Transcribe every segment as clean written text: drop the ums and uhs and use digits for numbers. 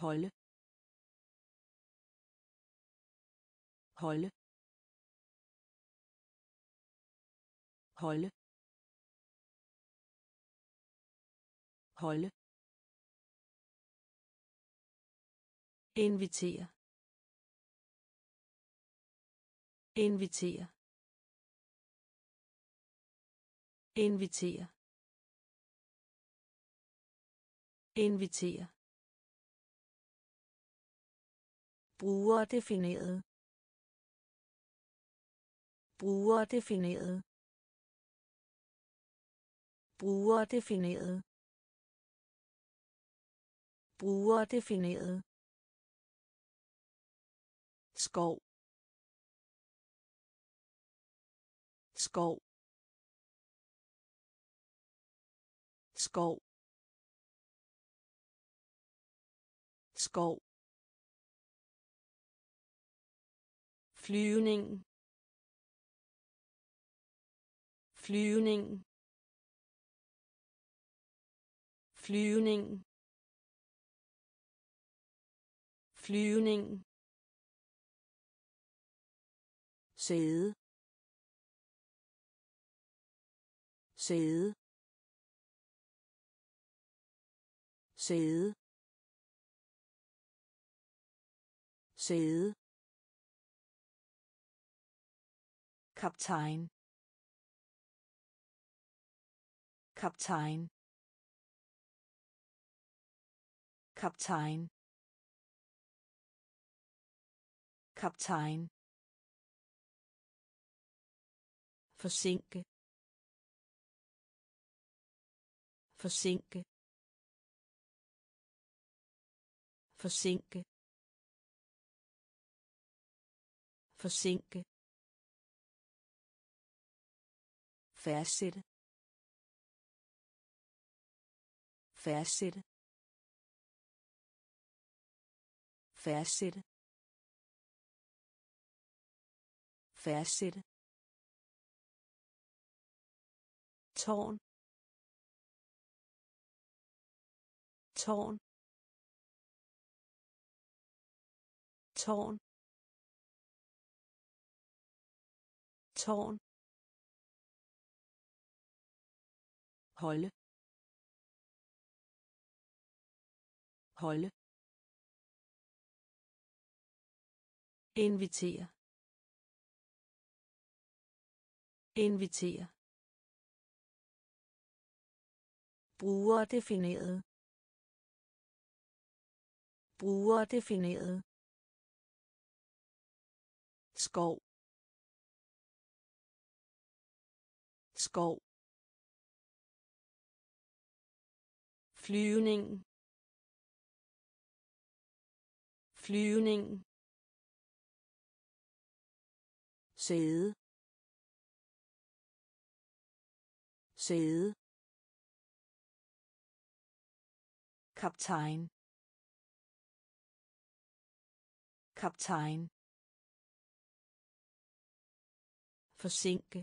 holde holde holde holde invitere invitere invitere invitere brugerdefineret brugerdefineret brugerdefineret brugerdefineret skov skov skov skov flyvning flyvning flyvning flyvning sæde sæde sæde sæde kaptajn kaptajn kaptajn kaptajn forsinke forsinke forsinke forsinke fastsætte fastsætte fastsætte fastsætte tårn tårn tårn tårn holde holde invitere invitere brugerdefineret brugerdefineret skov skov flyvning flyvning sæde sæde kaptajn kaptajn forsinke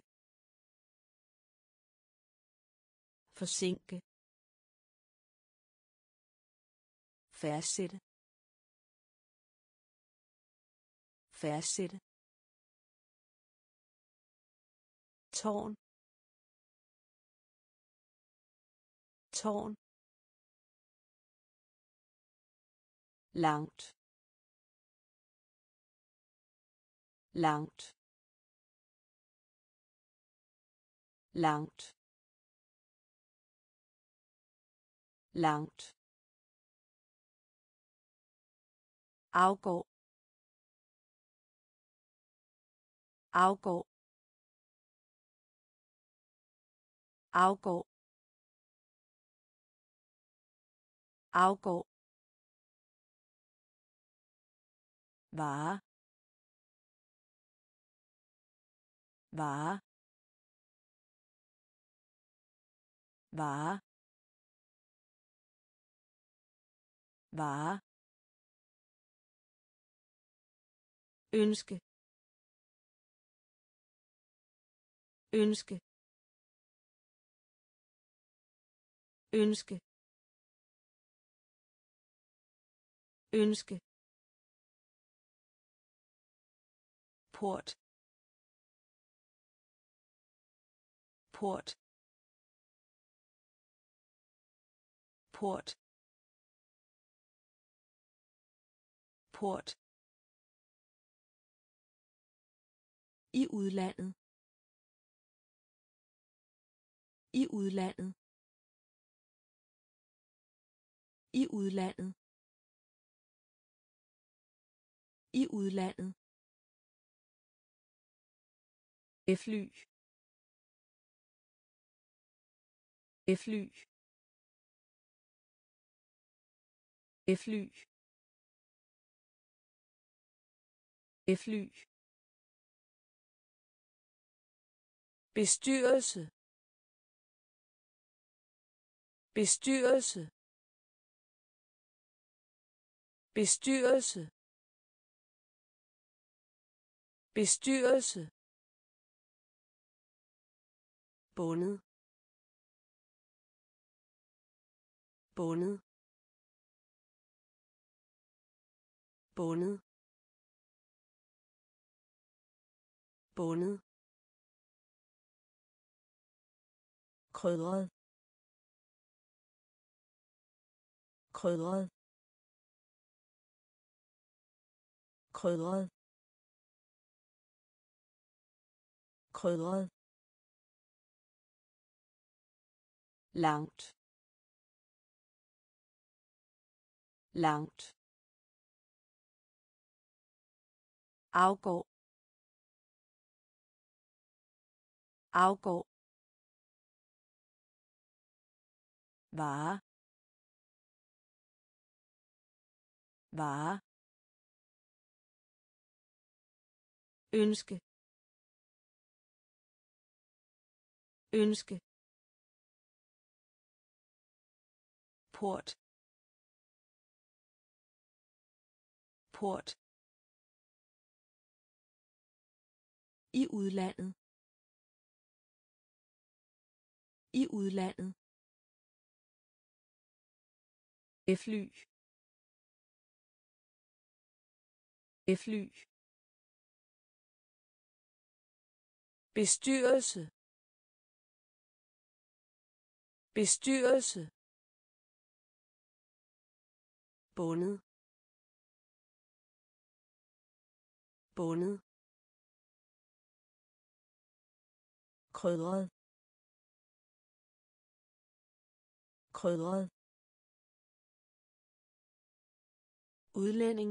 forsinke fastsætte fastsætte tårn tårn langt langt langt langt afgår afgår afgår afgår vare vare vare vare ønske ønske ønske ønske, port, port, port, port, i udlandet, i udlandet, i udlandet, i udlandet, fly, fly, fly, fly, bestyrelse, bestyrelse, bestyrelse, bestyrelse, bundet, bundet, bundet, bundet, krydret, krydret, krydret, krydret, langt, langt, afgår, afgår, vare, vare, ønske, ønske, port, port, i udlandet, i udlandet, fly, fly, bestyrelse, bestyrelse, bundet, bundet, krydret, krydret, udlænding,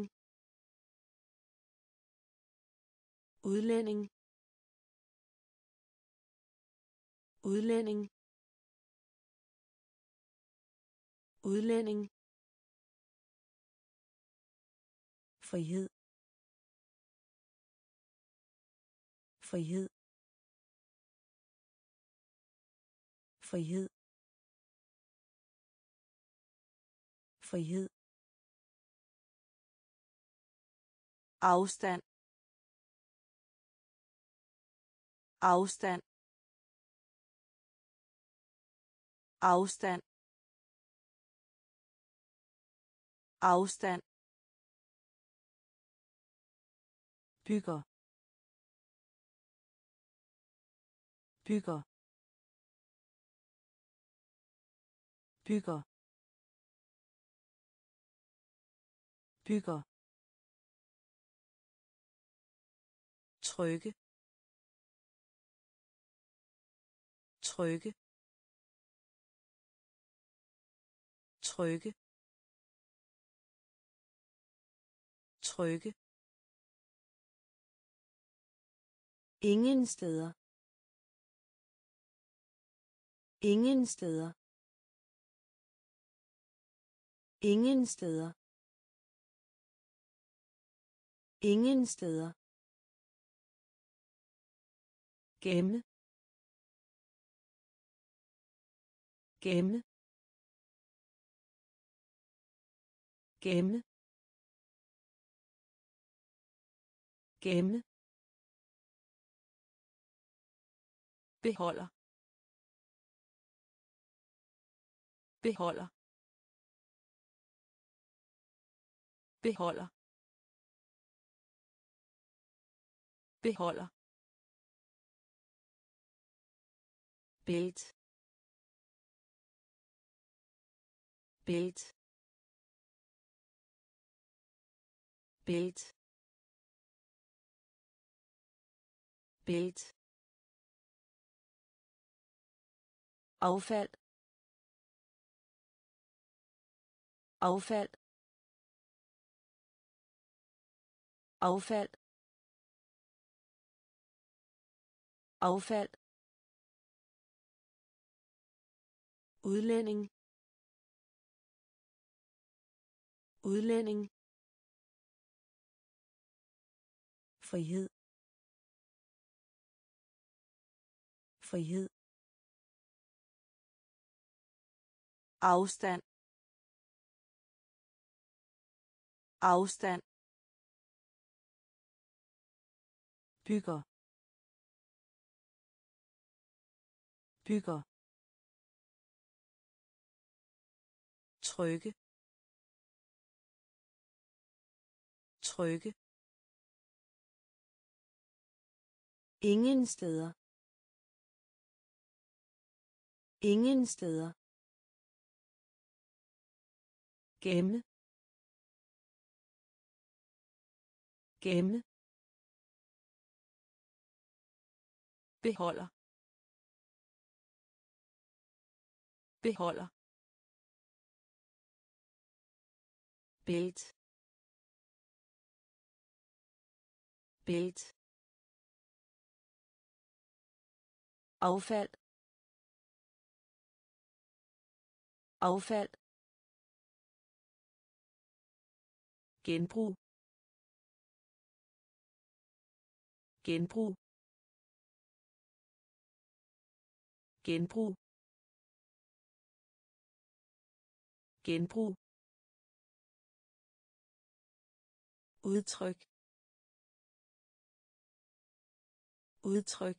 udlænding, udlænding, udlænding, frihed, frihed, frihed, frihed, afstand, afstand, afstand, afstand, bygger, bygger, bygger, bygger, trykke, trykke, trykke, trykke, ingen steder, ingen steder, ingen steder, ingen steder, gemme, gemme, gemme, gemme, beholder, beholder, beholder beholder bælt bælt bælt bælt affald affald affald affald udlænding udlænding frihed frihed afstand afstand bygger bygger trykke trykke ingen steder ingen steder gemme gemme beholder beholder bælt bælt affald affald genbrug genbrug genbrug genbrug udtryk udtryk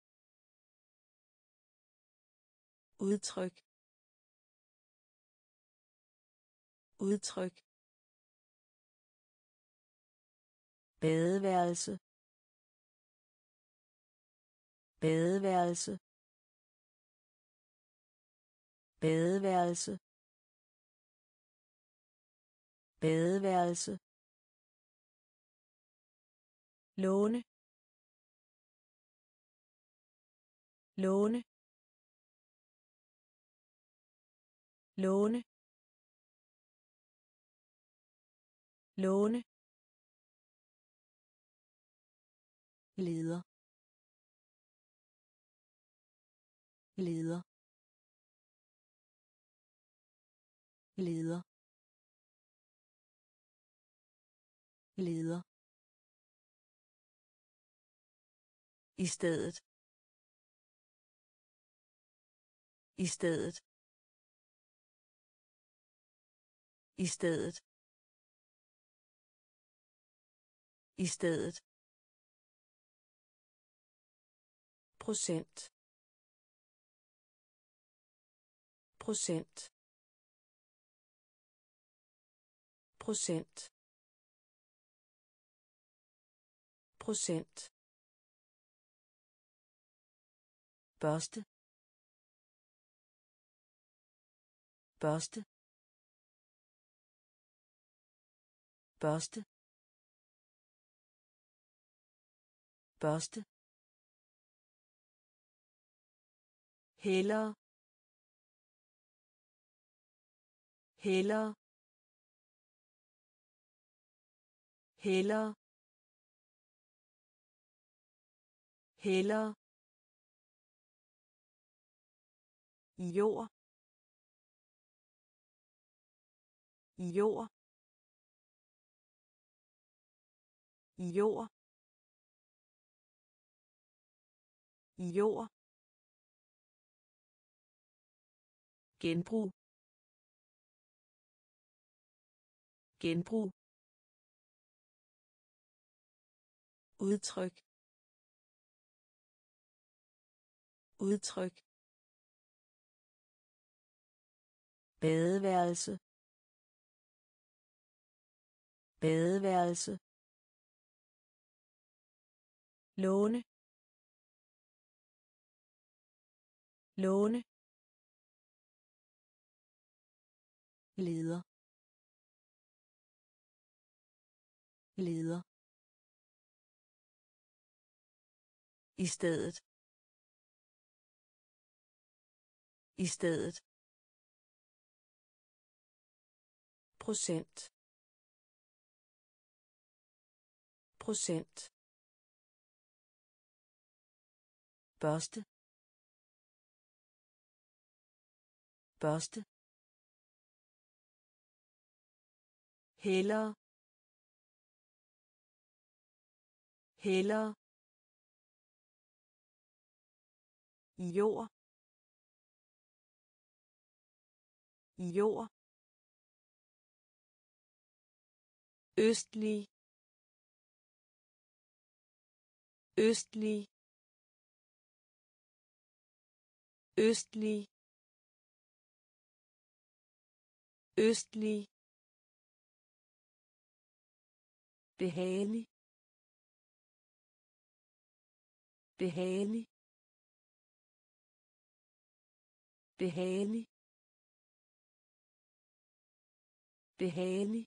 udtryk udtryk badeværelse badeværelse badeværelse badeværelse låne låne låne låne leder leder leder leder i stedet i stedet i stedet i stedet procent procent procent procent børste børste børste børste hellere hellere hellere hellere jord jord jord jord genbrug genbrug udtryk udtryk badeværelse badeværelse, låne, låne, leder, leder, i stedet, i stedet, procent, procent, børste, børste, hellere, hellere, jord, jord, østlig, østlig, østlig, østlig, behagelig, behagelig, behagelig, behagelig,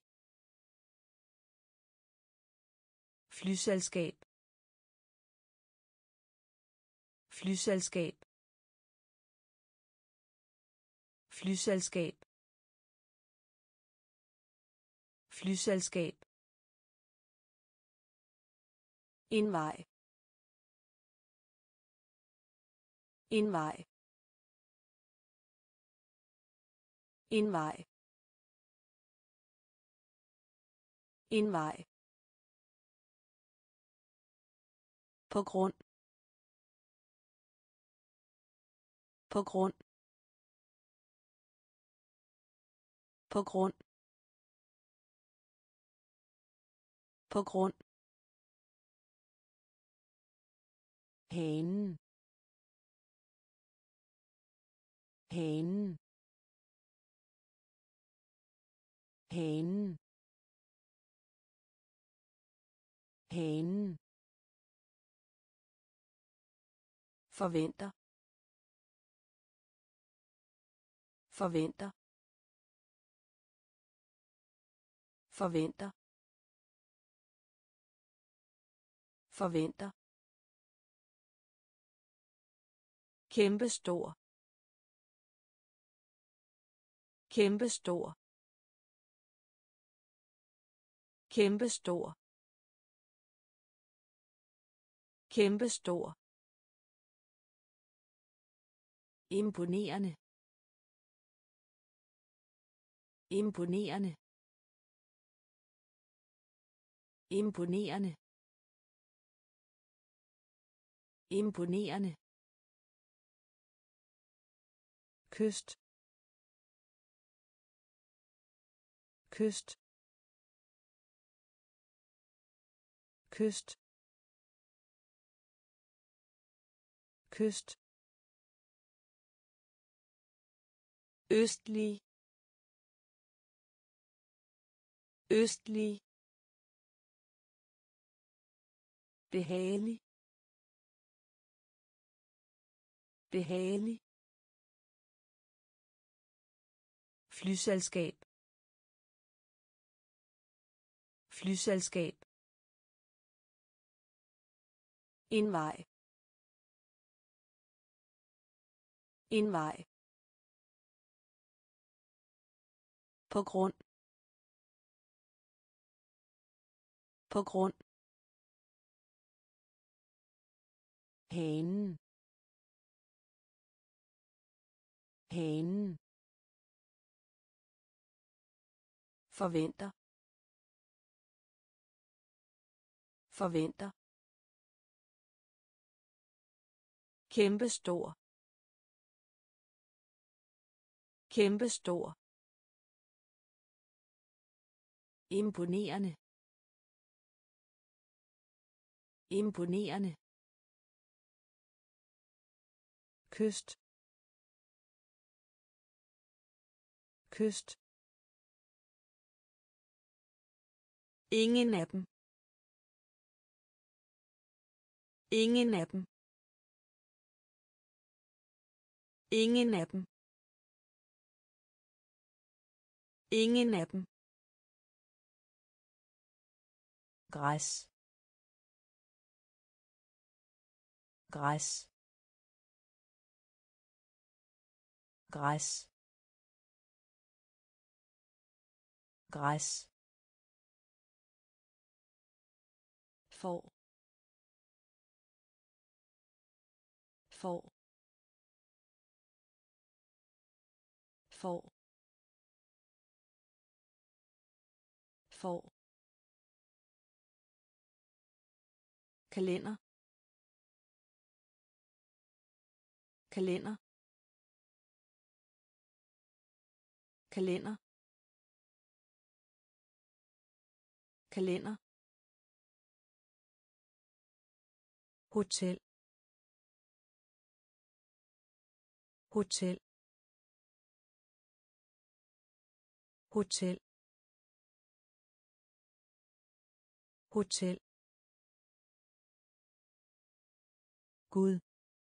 flyselskab, flyselskab, flyselskab, flyselskab, en vej, en vej, en vej, en vej, på grund, på grund, på grund, på grund, hanen, hanen, hanen, hanen, forventer, forventer, forventer, forventer, kæmpestor, kæmpestor, kæmpestor, kæmpestor, imponerende, imponerende, imponerende, imponerende, kyst, kyst, kyst, kyst, østlig, østlig, behagelig, behagelig, flyselskab, flyselskab, en vej, en vej, på grund, på grund, hanen, hanen, forventer, forventer, kæmpestor, kæmpestor, imponerende, imponerende, kyst, kyst, Ingen af dem. Ingen af dem. Ingen af dem. Ingen af dem. Græs. Græs. Græs. Græs. Får. Får. Får. Får. Kalender. Kalender. Kalender. Kalender. Hotel. Hotel. Hotel. Hotel. Gud.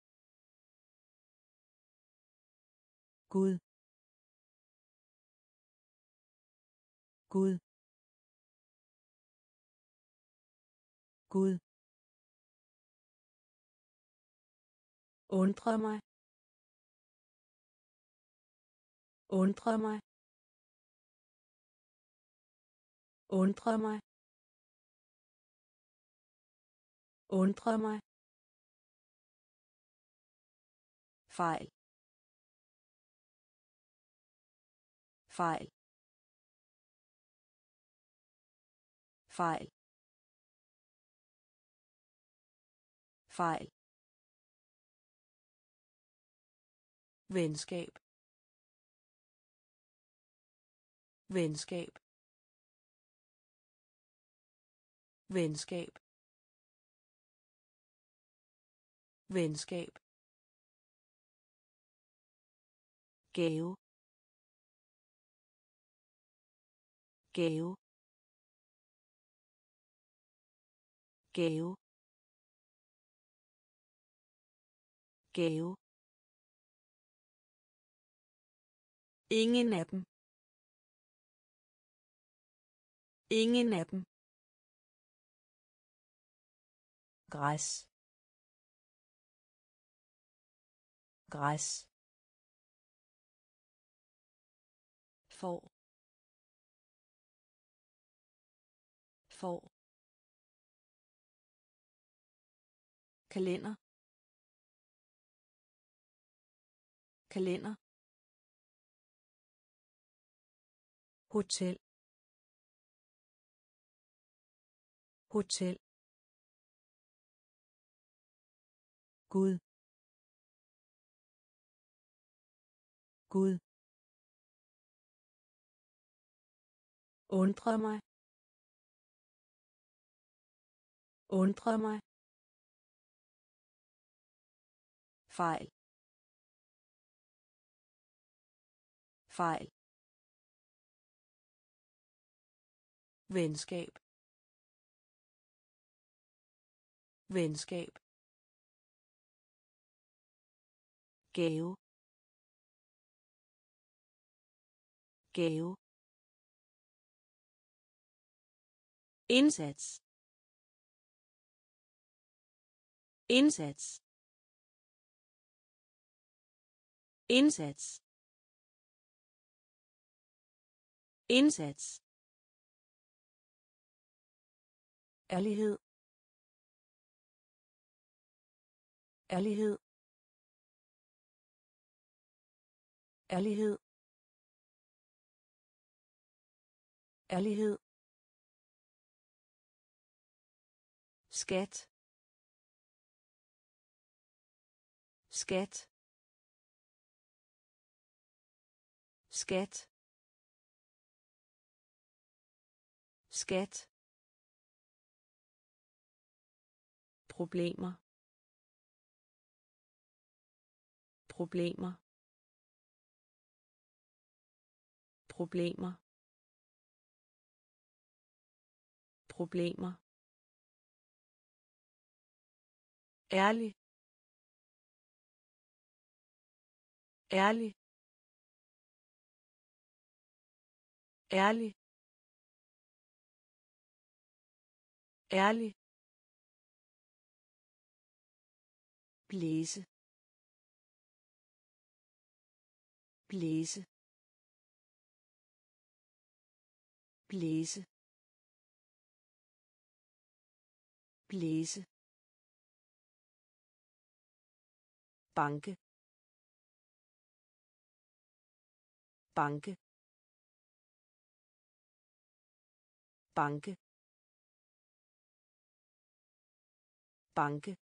Gud. Gud. Gud. Undre mig. Undre mig. Undre mig. Undre mig. Fejl. Fejl. Fejl. Fejl. Venskab. Venskab. Venskab. Venskab. Gave. Gave. Gave. Gave. Ingen af dem. Ingen af dem. Græs. Græs. Får. Får. Kalender. Kalender. Hotel. Hotel. Gud. Gud. Undre mig. Undre mig. Fejl. Fejl. Venskab. Venskab. Gave. Gave. Indsats. Indsats. Indsats. Indsats. Ærlighed. Ærlighed. Ærlighed. Ærlighed. Skat. Skat. Skat. Skat. Problemer. Problemer. Problemer. problemer, ærlig, ærlig, ærlig, ærlig, blæse, blæse, blæse, blæse, banke, banke, banke, banke,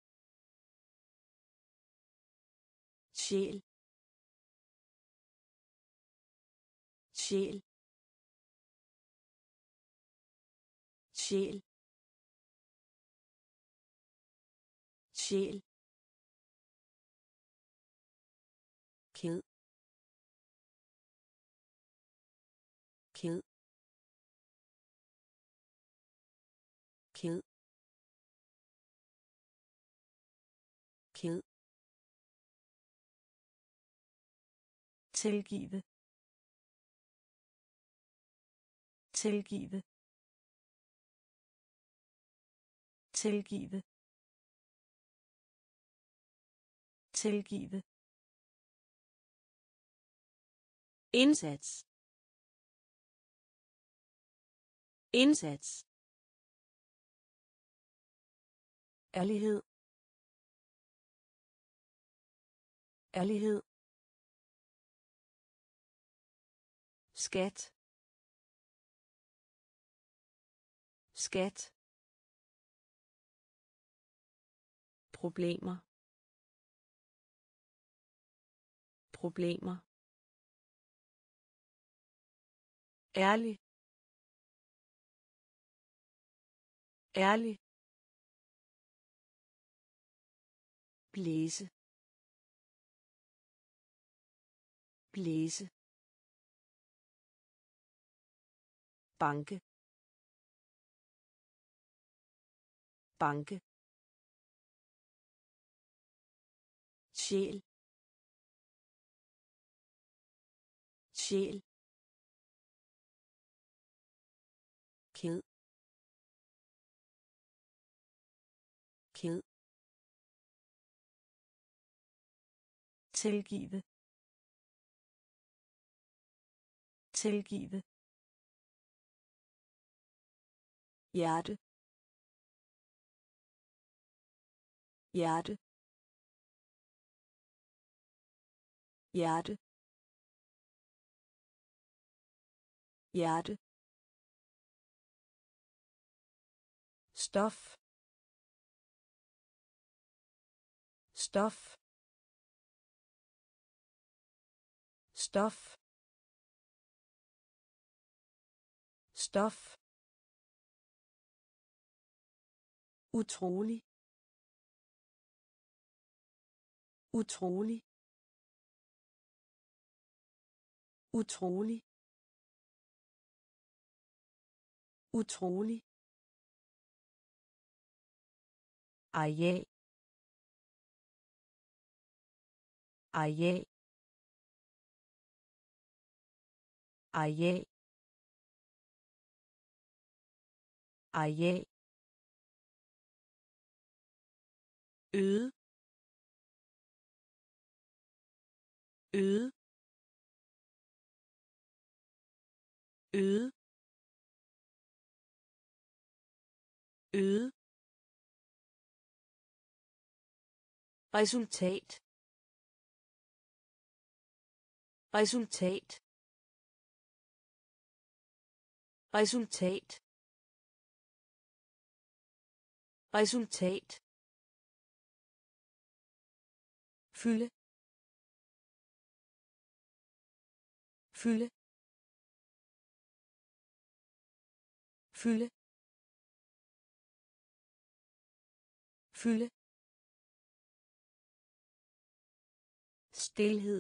sjæl, sjæl, sjæl, sjæl, ked, ked, ked, ked, tilgive, tilgive, tilgive, tilgive, indsats, indsats, ærlighed, ærlighed, skat, skat, problemer, problemer, ærlig, ærlig, blæse, blæse, banke, banke, sjæl, sjæl, ked, ked, tilgive, tilgive, hjerte, hjerte, hjerte, hjerte, stof, stof, stof, stof, utrolig, utrolig, utrolig, utrolig, areal, areal, areal, areal, øde, øde, øde, øde, resultat, resultat, resultat, resultat, fylde, fylde, fylde, fylde, stilhed,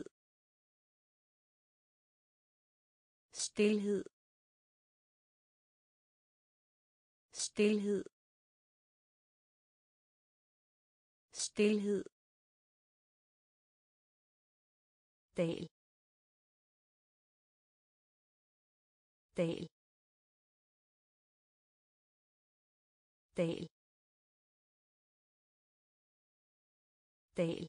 stilhed, stilhed, stilhed, dal, dal, dal, dal,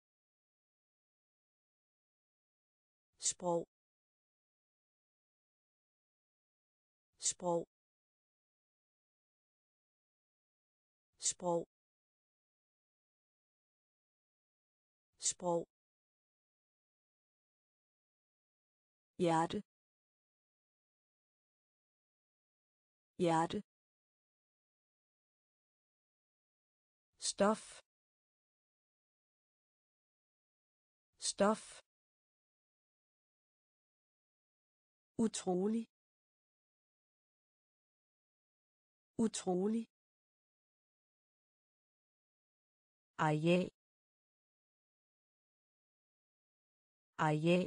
sprog, sprog, sprog, sprog, hjerte, hjerte, stof, stof, utrolig, utrolig, areal, areal,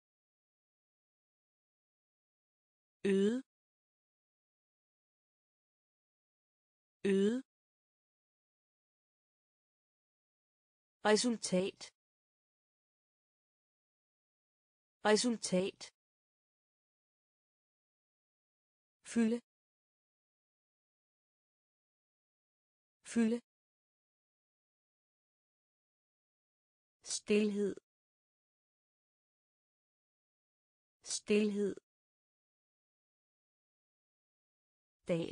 øde, øde, resultat, resultat, fylde, fylde, stilhed, stilhed, dal,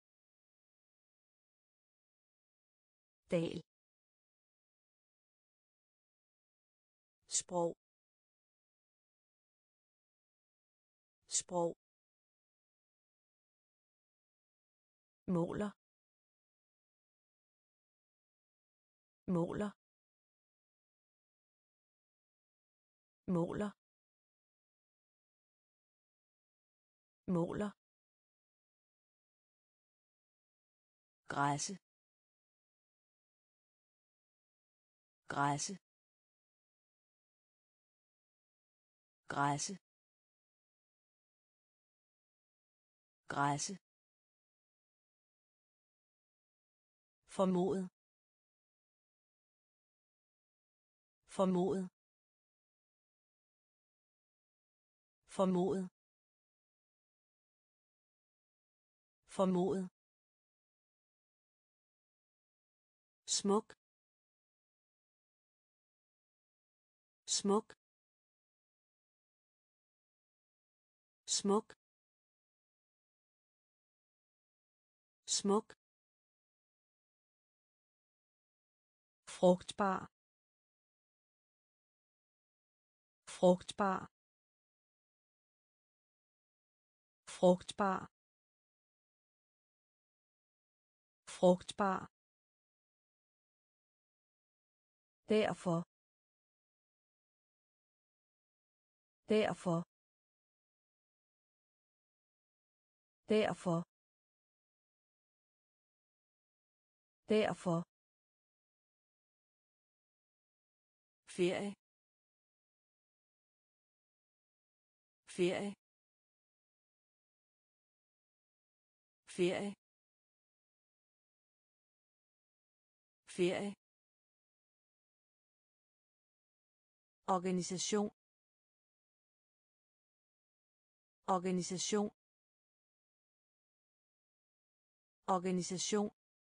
dal, sprog, sprog, måler, måler, måler, måler, græsse, græsse, græsse, græsse, formodet, formodet, formodet, formodet, smuk, smuk, smuk, smuk, frugtbar, frugtbar, frugtbar, frugtbar, derfor, derfor, derfor, derfor, ferie, ferie, ferie, ferie, organisation, organisation, organisation,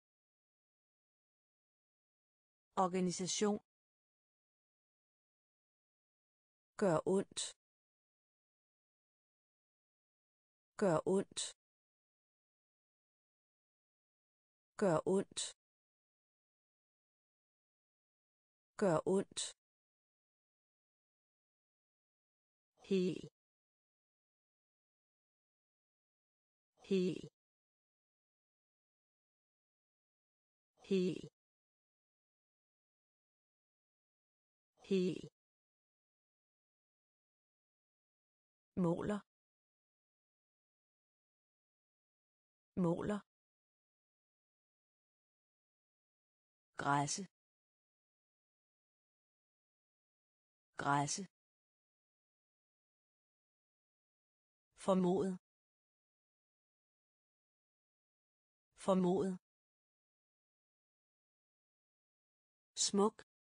organisation, gør ondt, gør ondt, gør ondt, gør ondt, hel, hel, hel, hel, måler, måler, græsse, græsse, formodet, formodet, smuk,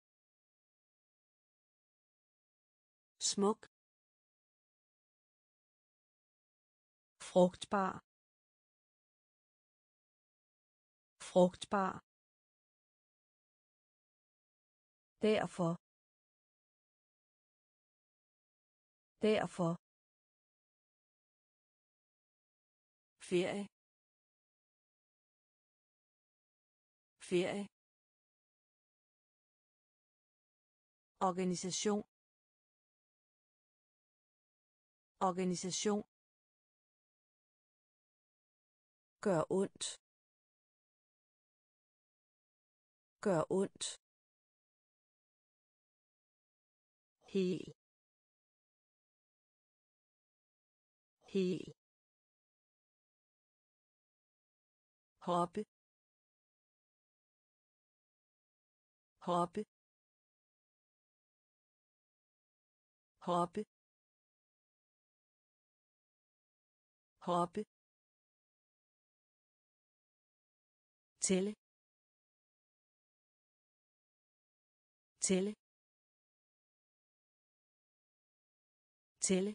smuk, frugtbar, frugtbar, derfor, derfor, ferie, ferie, organisation, organisation, gør ondt, gør ondt, hel, hel, hoppe, hoppe, hoppe, hoppe, tælle, tælle, tælle,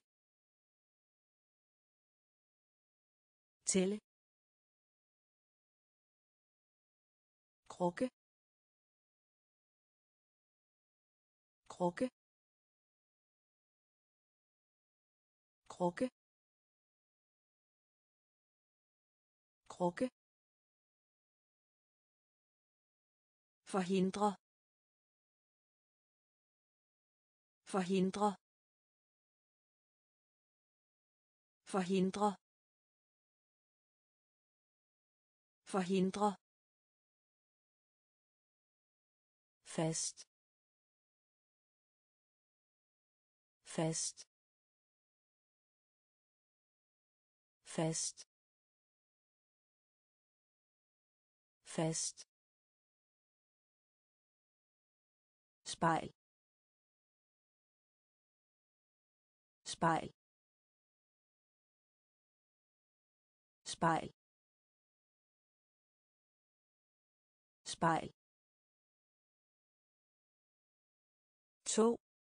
tælle, krukke, krukke, krukke, krukke, forhindre, forhindre, forhindre, forhindre, fast, fast, fast, fast, spejl, spejl, spejl, spejl, to,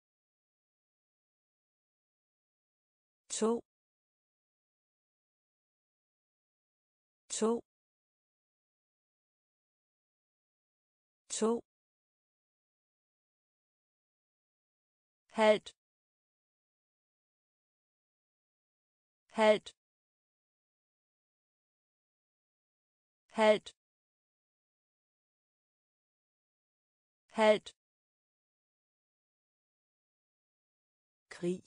to, to, to, halvt, halvt, halvt, halvt, krig,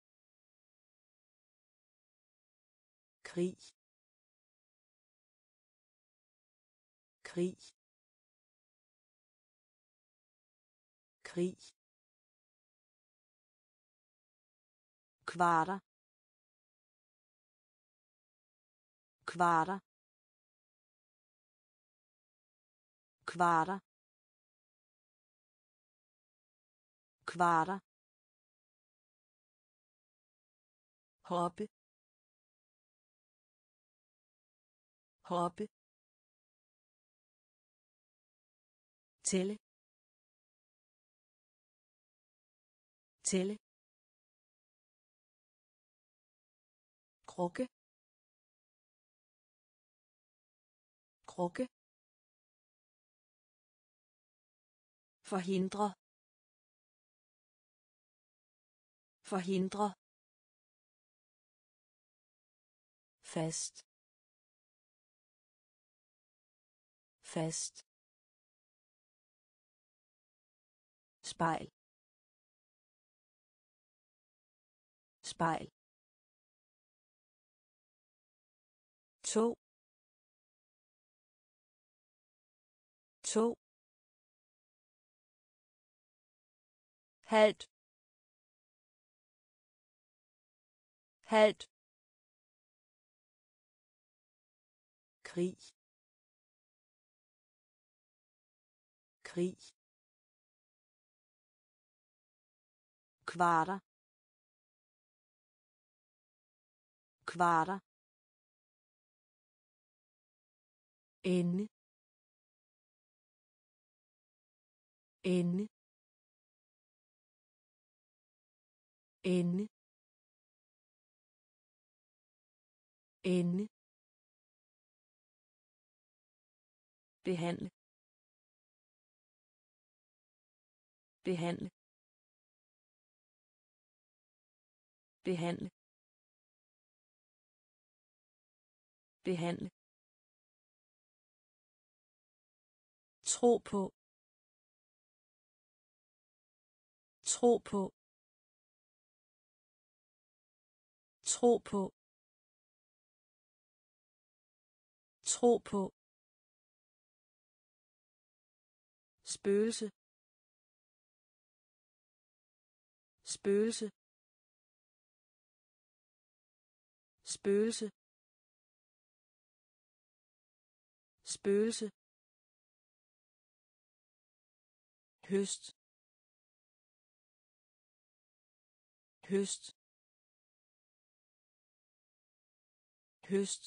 krig, krig, krig, kvarter, kvarter, kvarter, kvarter, hoppe, hoppe, tælle, tælle, krukke, krukke, forhindre, forhindre, fast, fast, spejl, spejl, to, to, halvt, halvt, krig, krig, kvarter, kvarter, ende ende ende ende behandle behandle behandle behandle tro på tro på tro på tro på spøgelse spøgelse spøgelse spøgelse høst høst høst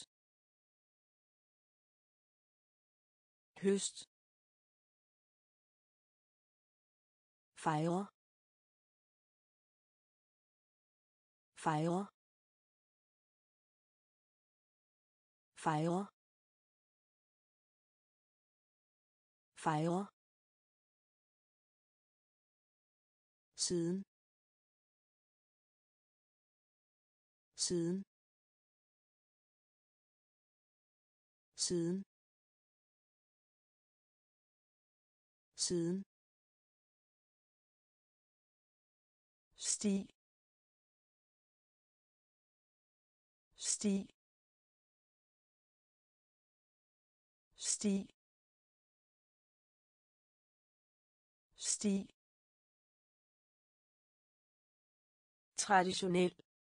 høst fejre fejre fejre fejre siden siden siden siden sti sti sti sti traditionel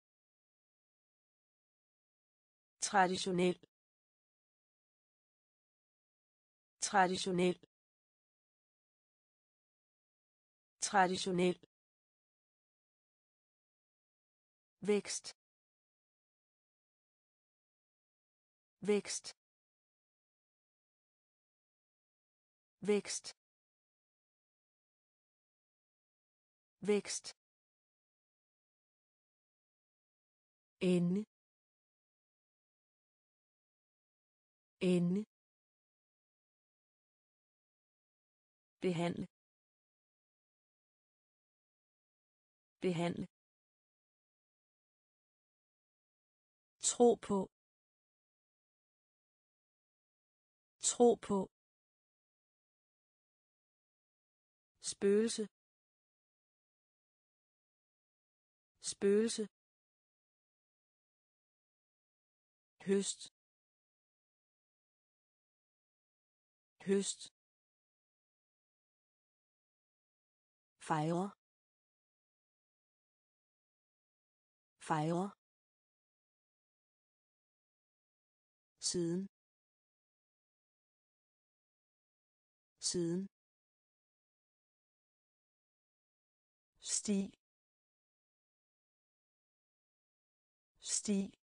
traditionel traditionel traditionel vækst vækst vækst vækst ende ende behandle behandle tro på tro på spøgelse spøgelse høst høst fejre fejre siden siden sti sti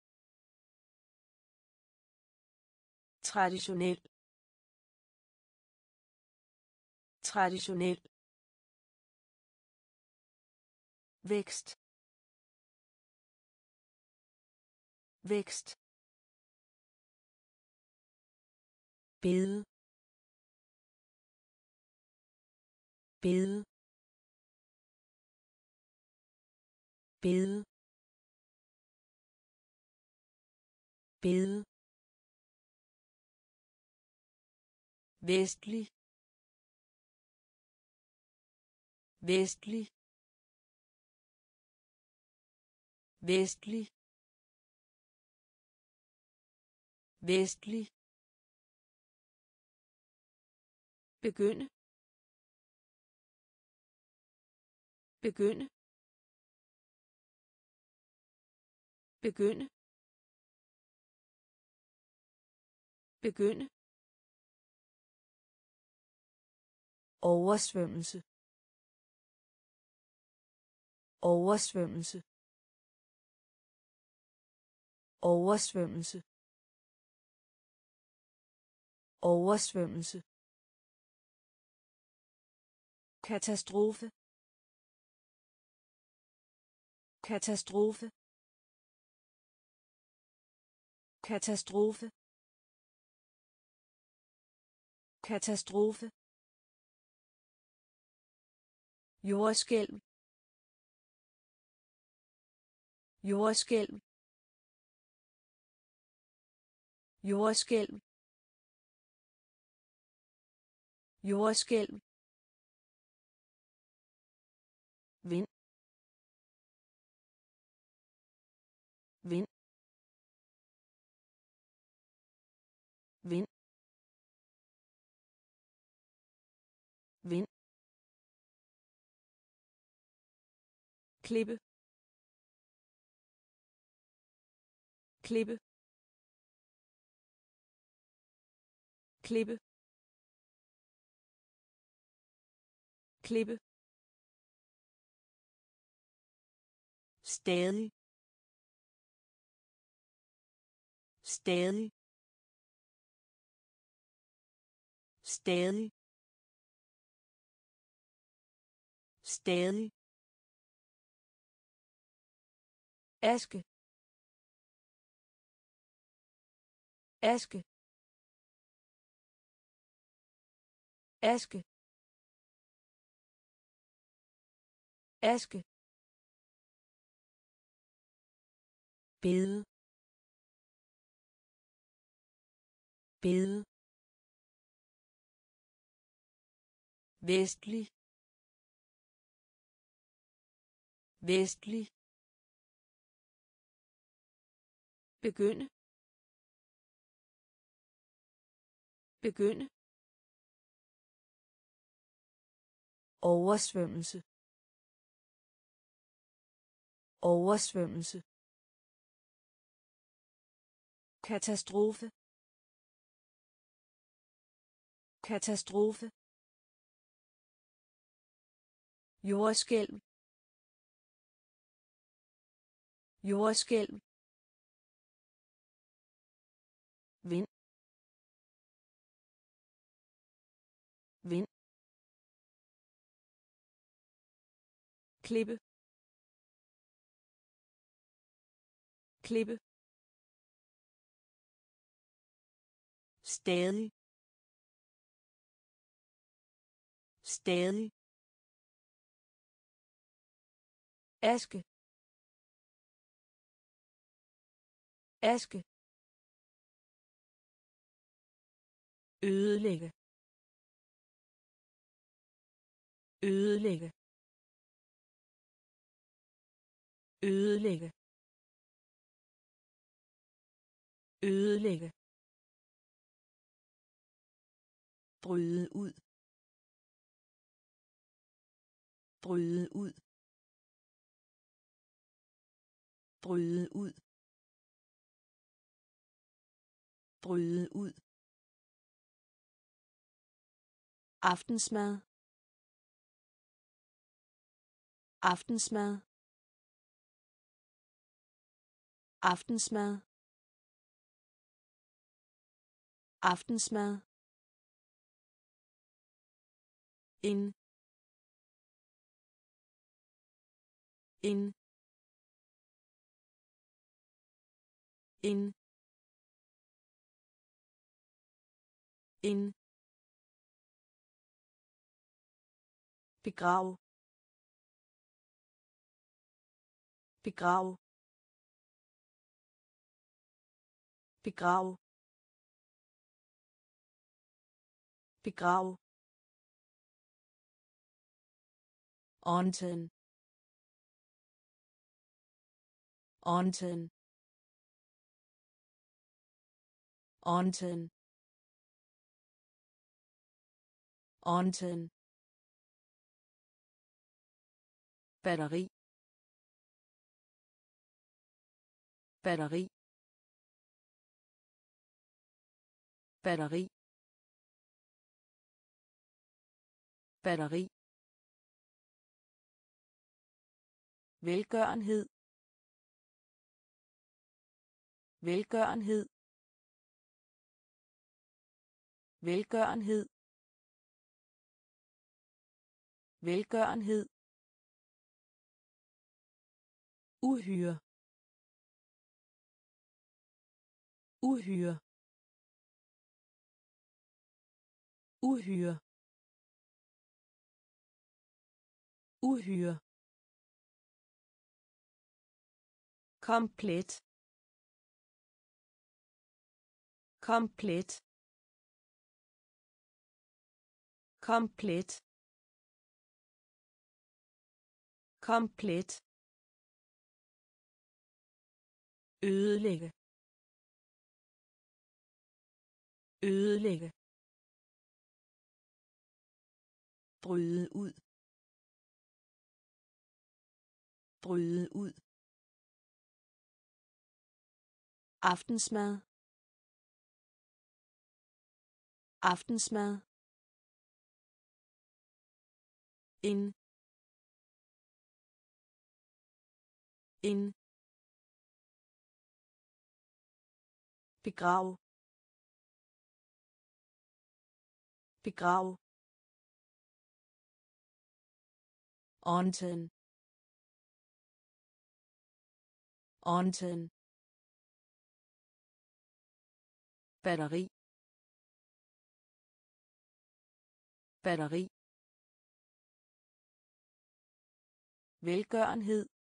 traditionel traditionel vækst vækst bede bede bede bede vestlig vestlig vestlig vestlig begynde begynde begynde begynde oversvømmelse oversvømmelse oversvømmelse oversvømmelse, katastrofe, katastrofe, katastrofe, katastrofe, jordskælv, jordskælv, jordskælv, jordskælv, vind, vind, vind, vind, klippe, klippe, klippe, klippe, stadig, stadig, stadig, stadig, aske, aske, aske, aske, bede, bede, vestlig, vestlig, begynde, begynde, oversvømmelse, oversvømmelse, katastrofe, katastrofe, jordskælv, jordskælv, vind, vind, klippe, klippe, stadig, stadig, aske, aske, ødelægge, ødelægge, ødelægge, ødelægge, bryde ud, bryde ud, bryde ud, bryde ud, aftensmad, aftensmad, aftensmad, aftensmad, en, en, en, en, begrav, begrav, begrav, begrav, onten, onten, onten, onten, batteri, batteri, batteri, batteri, velgørenhed, velgørenhed, velgørenhed, velgørenhed, uhyre, uhyre, uhyre, uhyre, komplet, komplet, komplet, komplet, ødelægge, ødelægge, bryde ud, bryde ud, aftensmad, aftensmad, en, en, begrav, begrav, antenne, antenne, batteri, batteri, velgørenhed,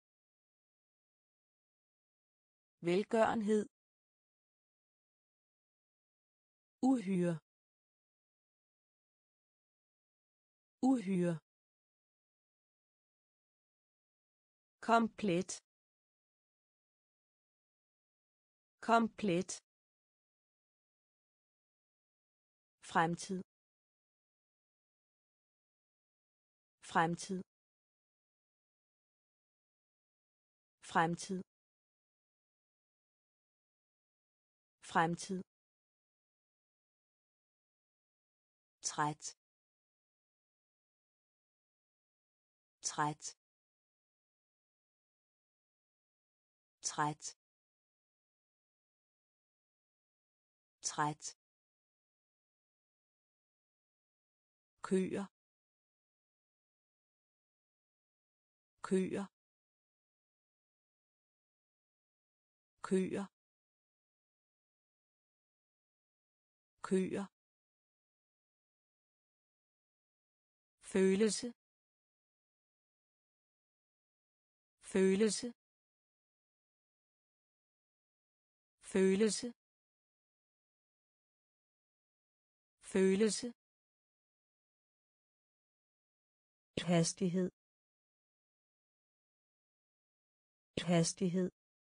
velgørenhed, uhyre, uhyre, komplet, komplet, fremtid, fremtid, fremtid, fremtid, træt, træt, træt, træt, køer, køer, køer, køer, følelse, følelse, følelse, følelse, hastighed, hastighed,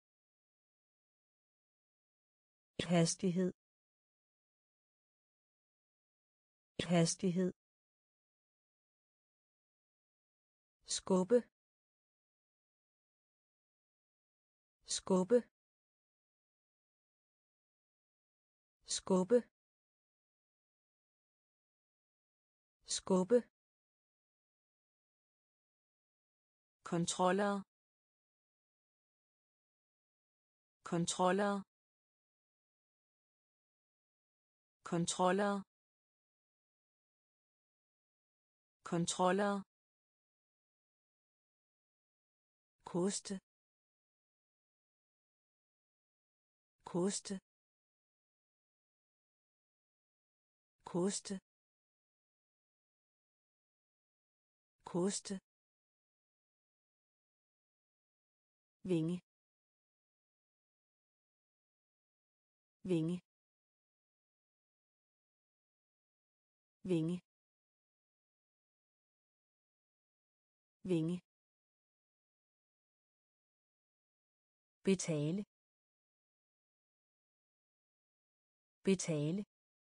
hastighed, hastighed, skubbe, skubbe, skubbe, skubbe, kontroller, kontroller, kontroller, kontroller, koste, koste, koste, koste, vinge, vinge, vinge, vinge, betale, betale,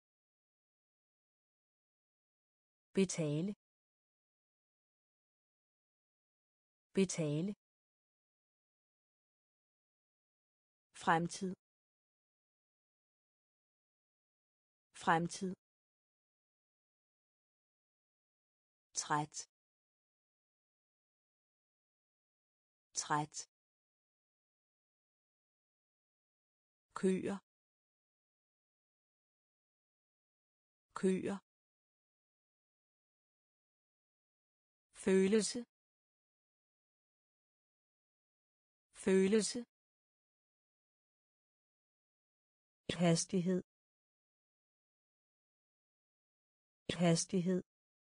betale, betale, fremtid, fremtid, træt, træt, køer, køer, følelse, følelse, hastighed, hastighed,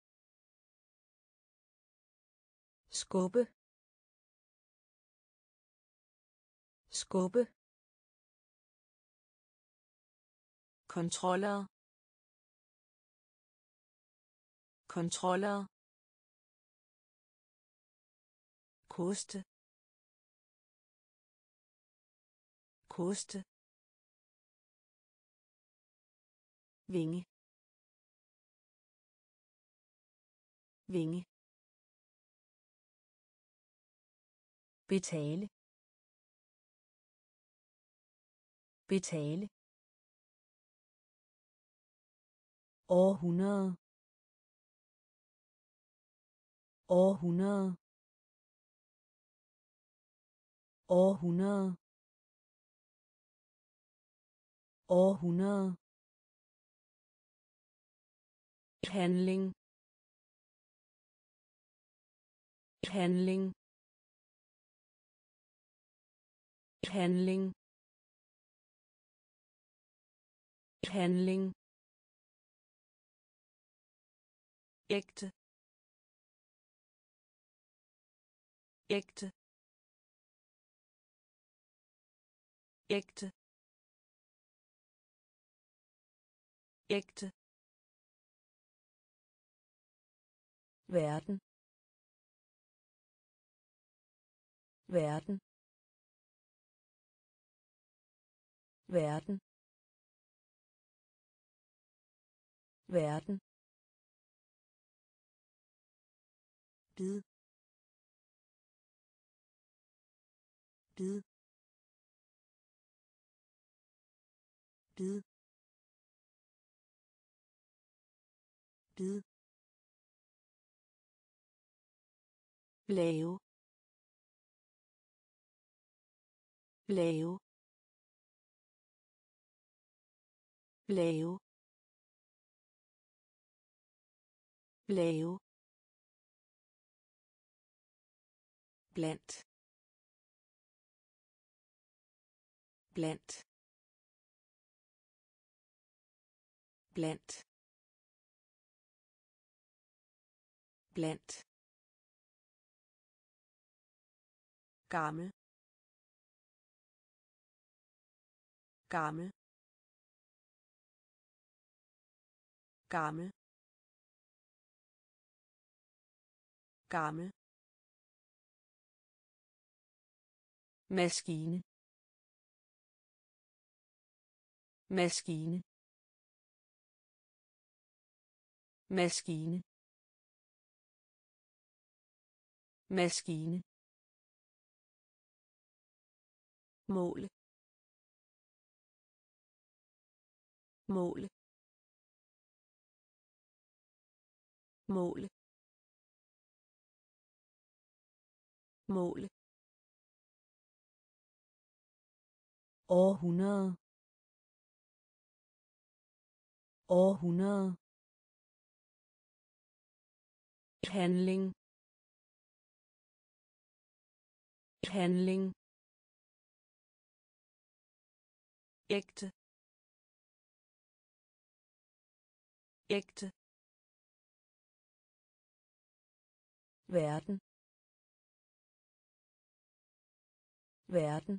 skubbe, skubbe, kontroller, kontroller, koste, koste, vinge, vinge, betale, betale, århundrede, århundrede, århundrede, århundrede, handling, handling, handling, handling, ægte, ægte, ægte, ægte, verden, verden, verden, verden, bid, bid, bid, bid, lave, lave, lave, lave, blandt, blandt, blandt, blandt, gammel, gammel, gammel, gammel, maskine, maskine, maskine, maskine, måle, måle, måle, måle, århundrede, århundrede, handling, handling, ægte, ægte, verden, verden,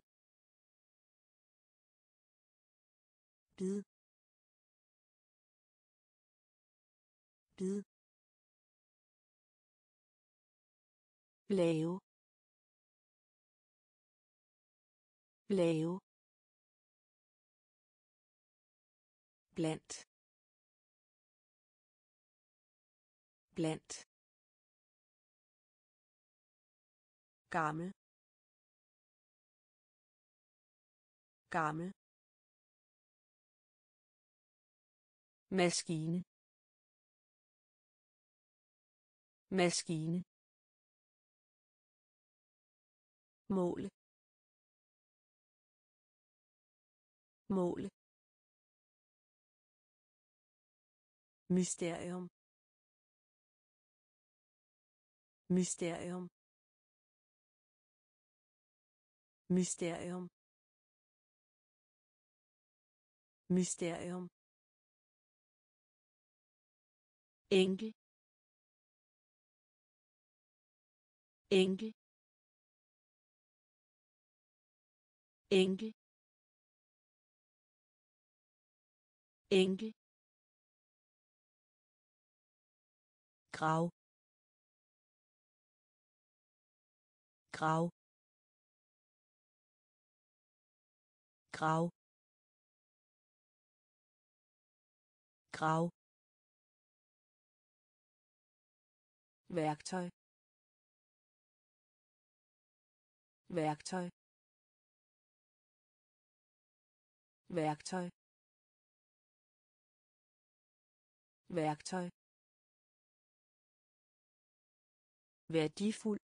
bid, bid, lave, lave, blandt, blandt, gammel, gammel, maskine, maskine, måle, måle, mysterium, mysterium, mysterium, mysterium, enkel, enkel, enkel, enkel, grav, grav, grav, grav, værktøj, værktøj, værktøj, værktøj, værdifuld,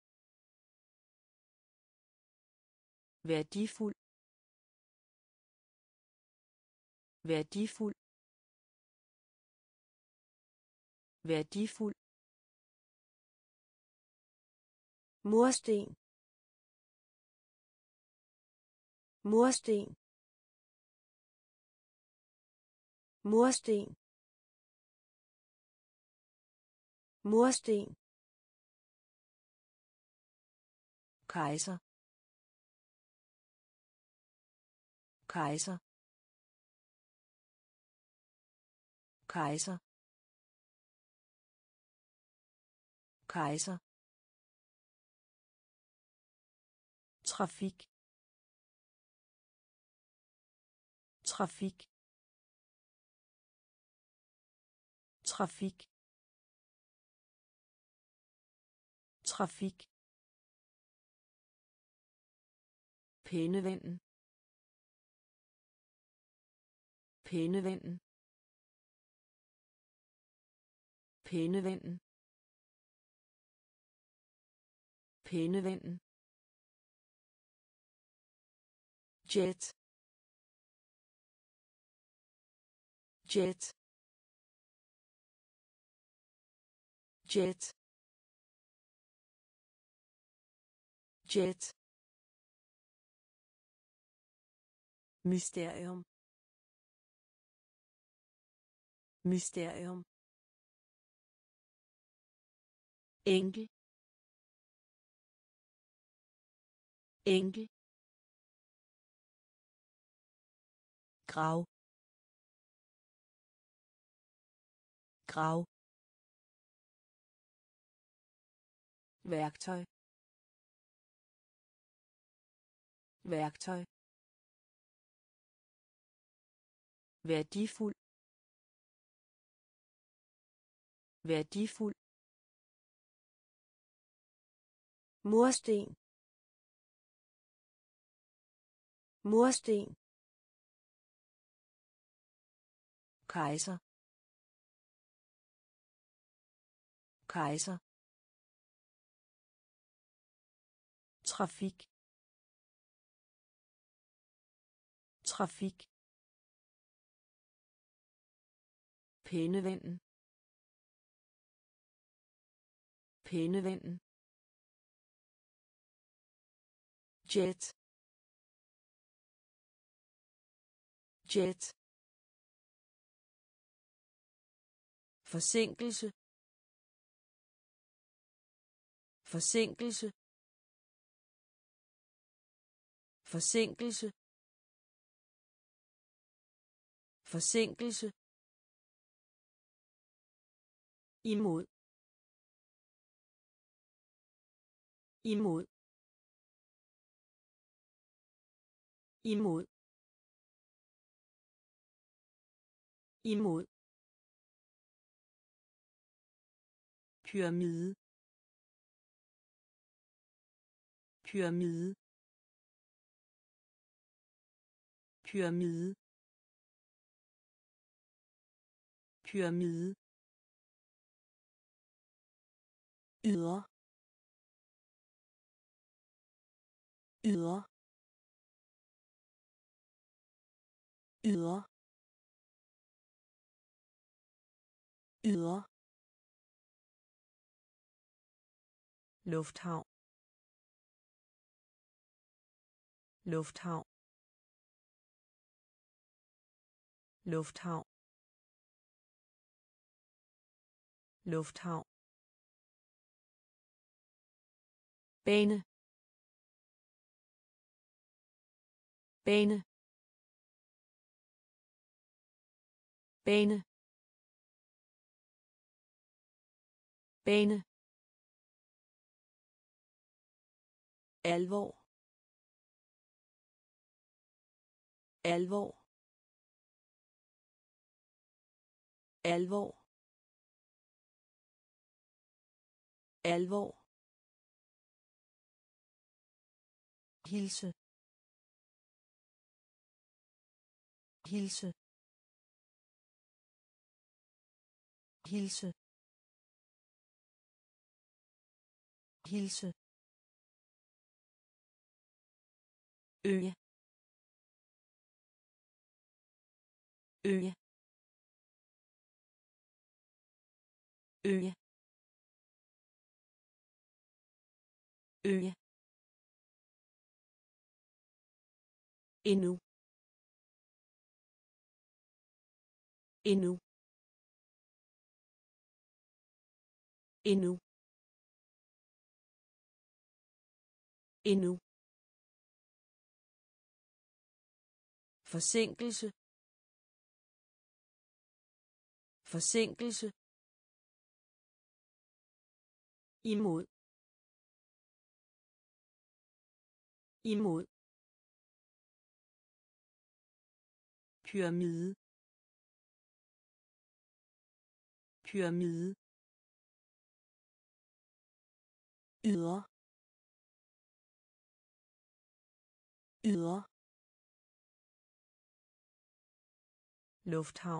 værdifuld, værdifuld, værdifuld, mursten, mursten, mursten, mursten, kejser, kejser, kejser, kejser, trafik, trafik, trafik, trafik, pænevennen, pænevennen, pænevennen, pænevennen, jet, jet, jet, jet, mysterium, mysterium, enkel, enkel, grav, grav, værktøj, værktøj, værdifuld, værdifuld, mursten, mursten, kejser, kejser, trafik, trafik, pænevennen, pænevennen, jet, jet, forsinkelse, forsinkelse, forsinkelse, forsinkelse, imod, imod, imod, imod, pyramide, pyramide, pyramide, pyramide, ydre, ydre, ydre, ydre, lufthavn, lufthavn, lufthavn, lufthavn, bane, bane, bane, bane, alvor, alvor, alvor, alvor, hilse, hilse, hilse, hilse, øje, øje, øje, øje, endnu, endnu, endnu, endnu, forsinkelse, forsinkelse, imod, imod, pyramide, pyramide, ydre, ydre, lufthavn,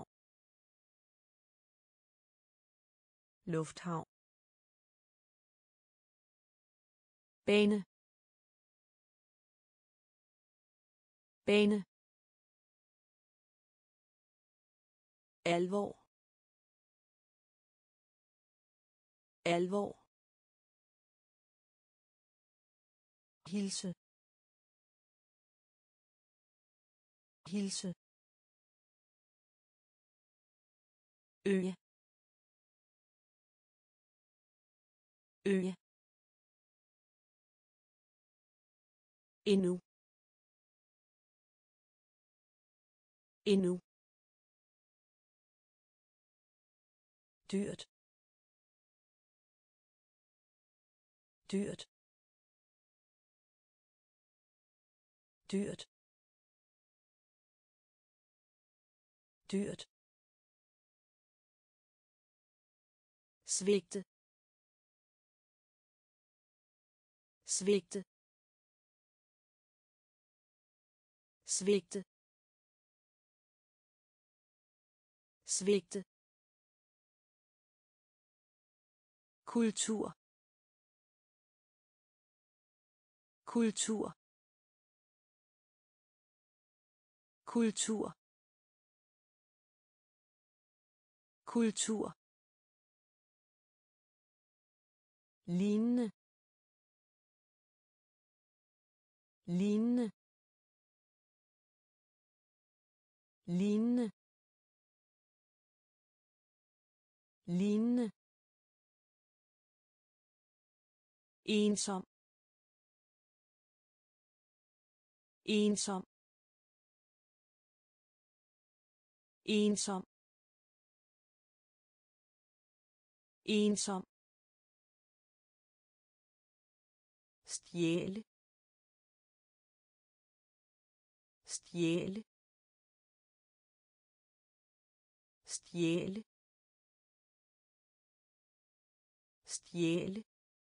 lufthavn, bane, bane, alvor, alvor, hilse, hilse, øje, øje, endnu, endnu, dyrt, dyrt, dyrt, dyrt, svigte, svigte, svigte, svigte, kultur, kultur, kultur, kultur, lignende, lignende, lignende, lignende, ensom, ensom, ensom, ensom, stjæle, stjæle, stjæle, stjæle,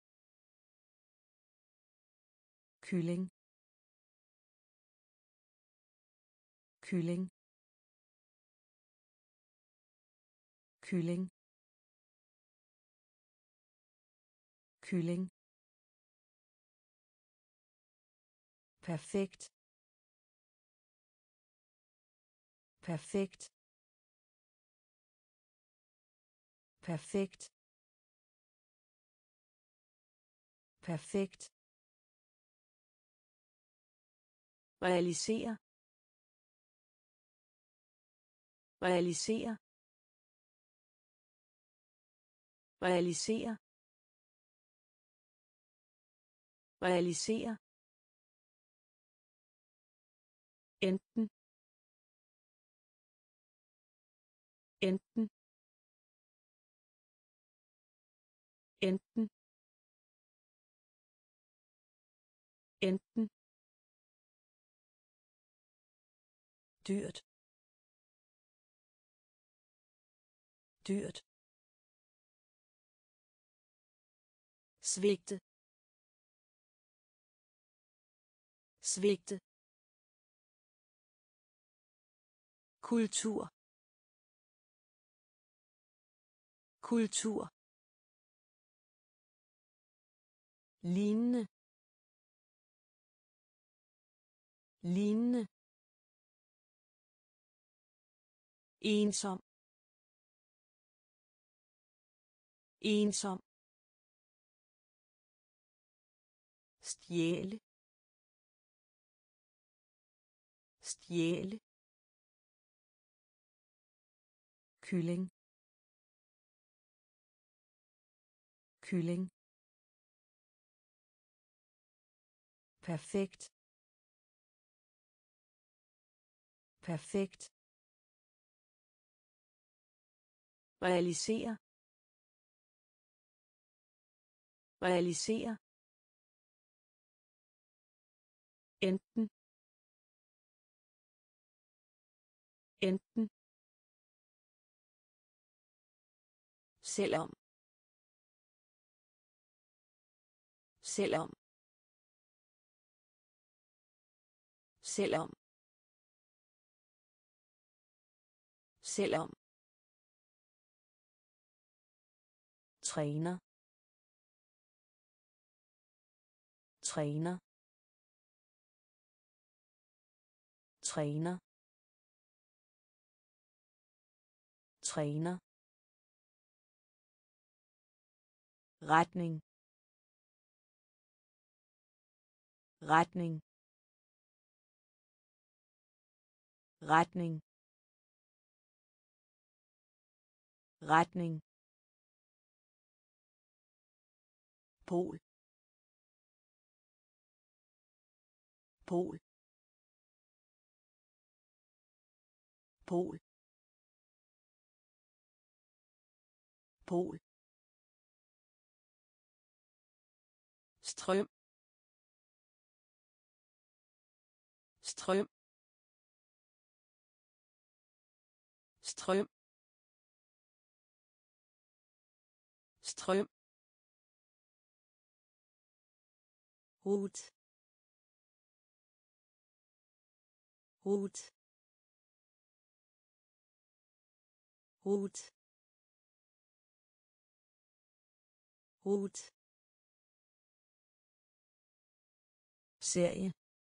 kylling, kylling, kylling, kylling, perfekt, perfekt, perfekt, perfekt, realisere, realisere, realisere, realisere, enten, enten, enten, enten, dyrt, dyrt, svigte, svigte, kultur, kultur, lignende, lignende, ensom, ensom, stjæle, stjæle, kylling, kylling, perfekt, perfekt, realisere, realisere, enten, enten, selvom, selvom, selvom, selvom, træner, træner, træner, træner, retning, retning, retning, retning, pol, pol, pol, pol, strøm, strøm, strøm, strøm, rut, rut, rut, rut, serie,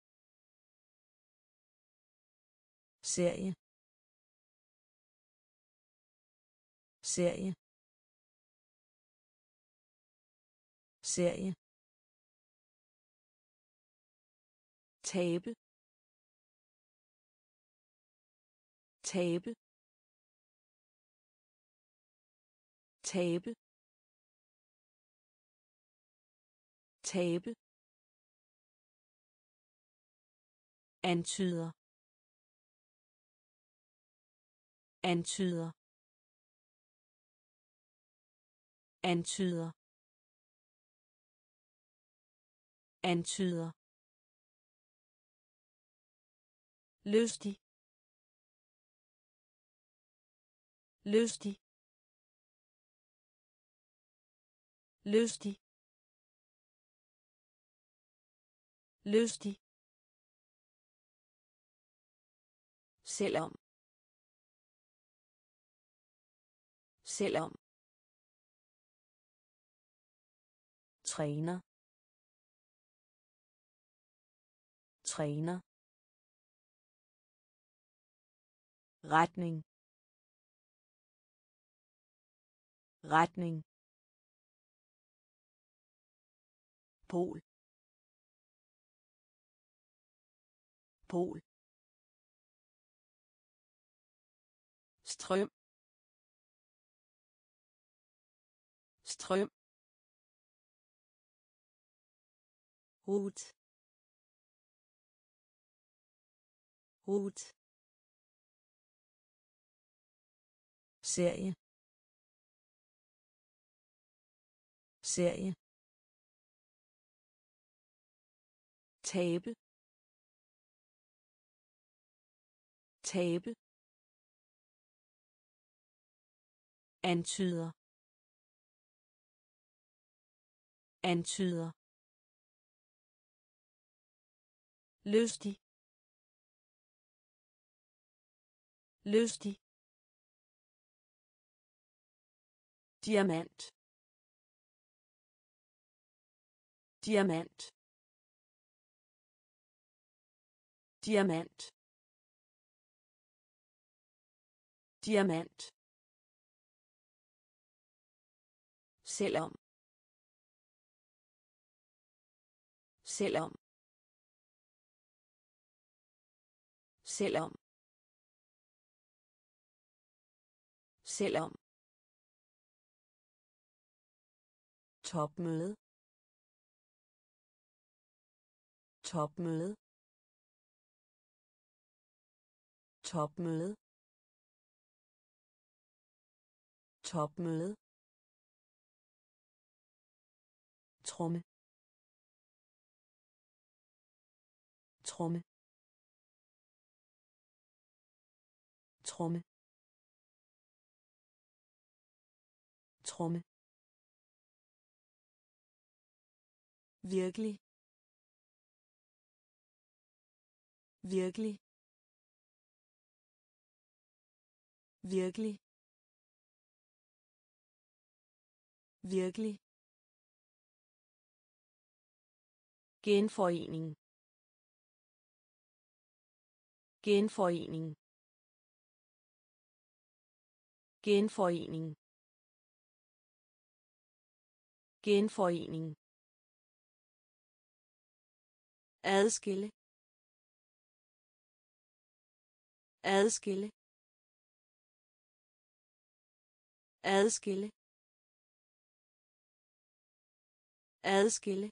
serie, serie, serie, tabe, tabe, tabe, tabe, antyder, antyder, antyder, antyder, lystig, lystig, lystig, lystig, selvom, selvom, træner, træner, retning, retning, pol, pol, strøm, strøm, rut, rut, serie, serie, tabe, tabe, antyder, antyder, lystig, lystig, diamant, diamant, diamant, diamant, selvom, selvom, selvom, selvom, topmøde, topmøde, topmøde, topmøde, tromme, tromme, tromme, tromme, virkelig, virkelig, virkelig, virkelig, genforening, genforening, genforening, genforening, adskille, adskille, adskille, adskille,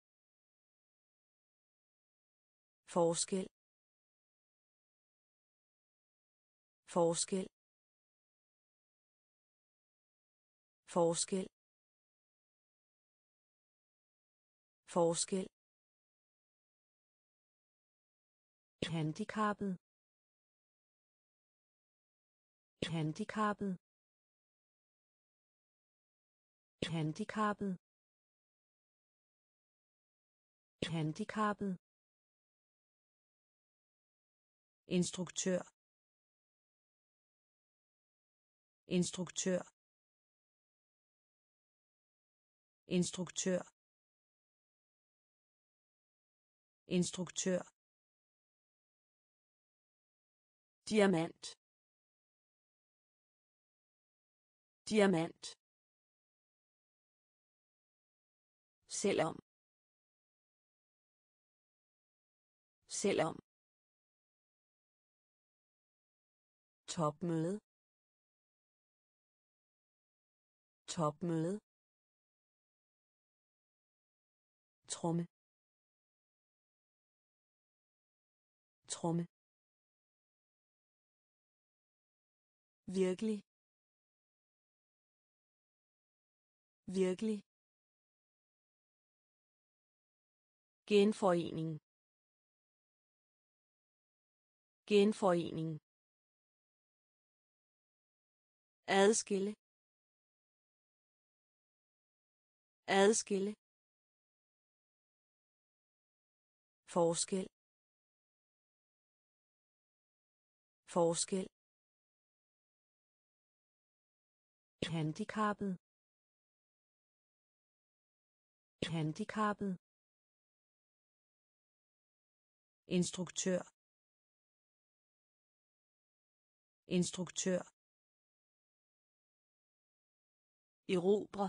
forskel, forskel, forskel, forskel, handicappet, handicappet, handicappet, handicappet, instruktør, instruktør, instruktør, instruktør, diamant, diamant, selvom, selvom, topmøde, topmøde, tromme, tromme, virkelig, virkelig, genforening, genforening, adskille, adskille, forskel, forskel, handicappet, handicappet, instruktør, instruktør, erobre,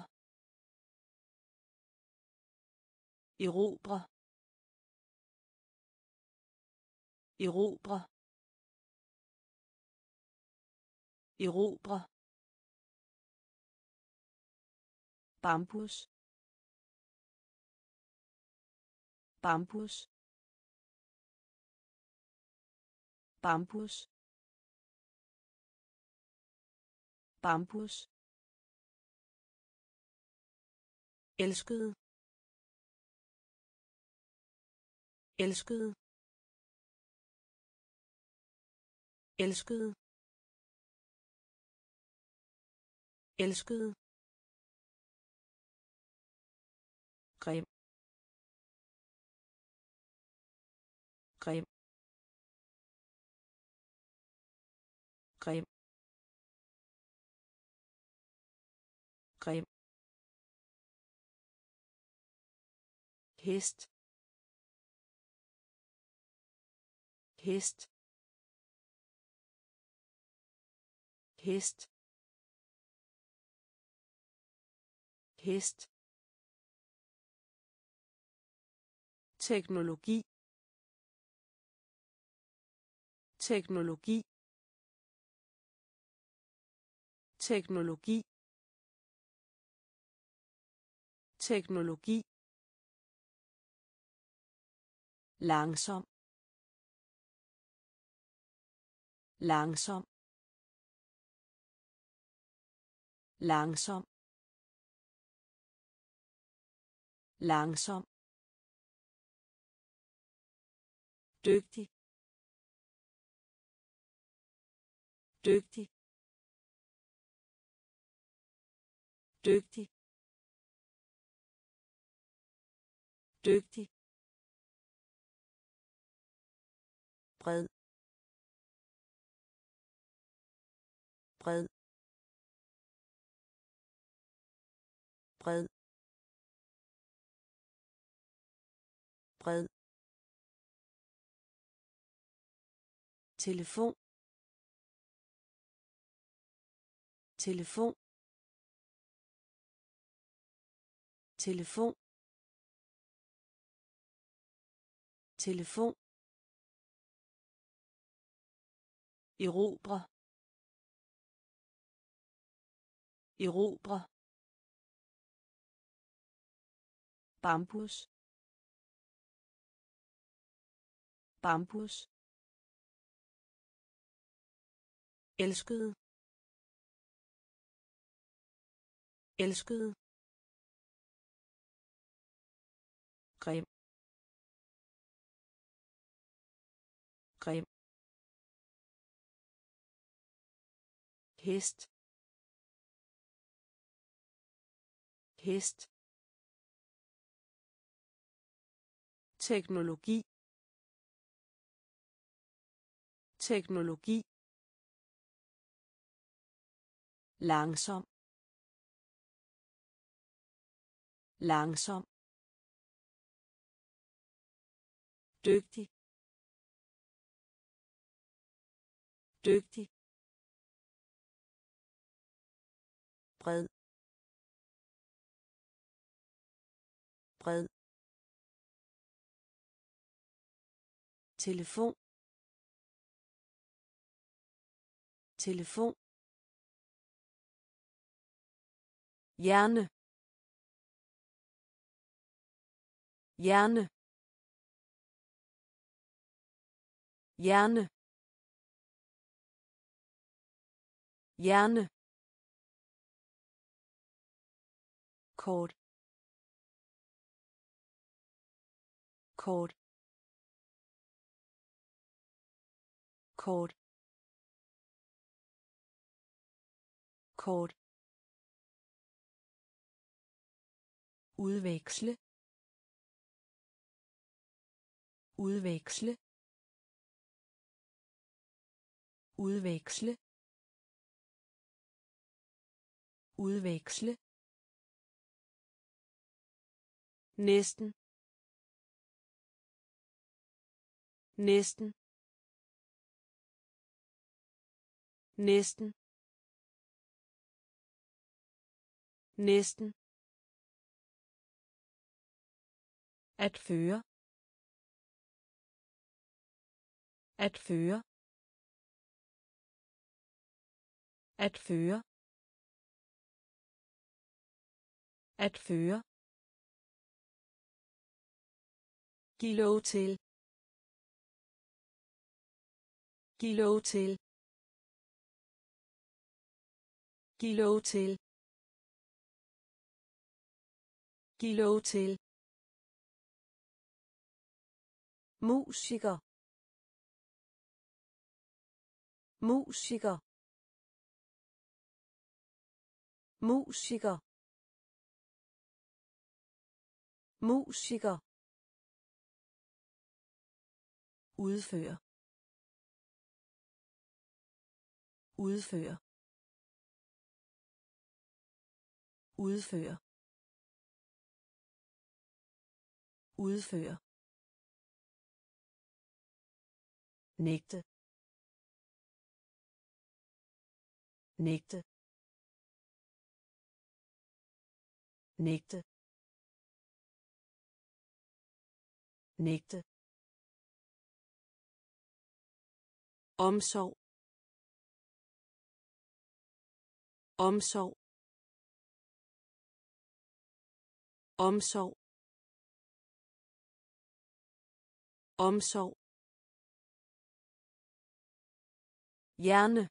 erobre, erobre, erobre, bambus, bambus, bambus, bambus, elskede, elskede, elskede, elskede, grim, grim, grim, grim, hest, hest, hest, hest, teknologi, teknologi, teknologi, teknologi, langsom, langsom, langsom, langsom, dygtig, dygtig, dygtig, dygtig, bred, bred, bred, bred, telefon, telefon, telefon, telefon, erobre, erobre, bambus, bambus, elskede, elskede, grim, grim, hest, hest, teknologi, teknologi, langsom, langsom, dygtig, dygtig, bred, bred, telefon, telefon, hjerne, hjerne, hjerne, hjerne, kort, kort, kort, kort, udveksle, udveksle, udveksle, udveksle, næsten, næsten, næsten, næsten, at føre, at føre, at føre, at føre, giv lov til, giv lov til, giv lov til, giv lov til, musiker, musiker, musiker, musiker, udføre, udføre, udføre, udføre, nægte, nægte, nægte, nægte, omsorg, omsorg, omsorg, omsorg, hjerne,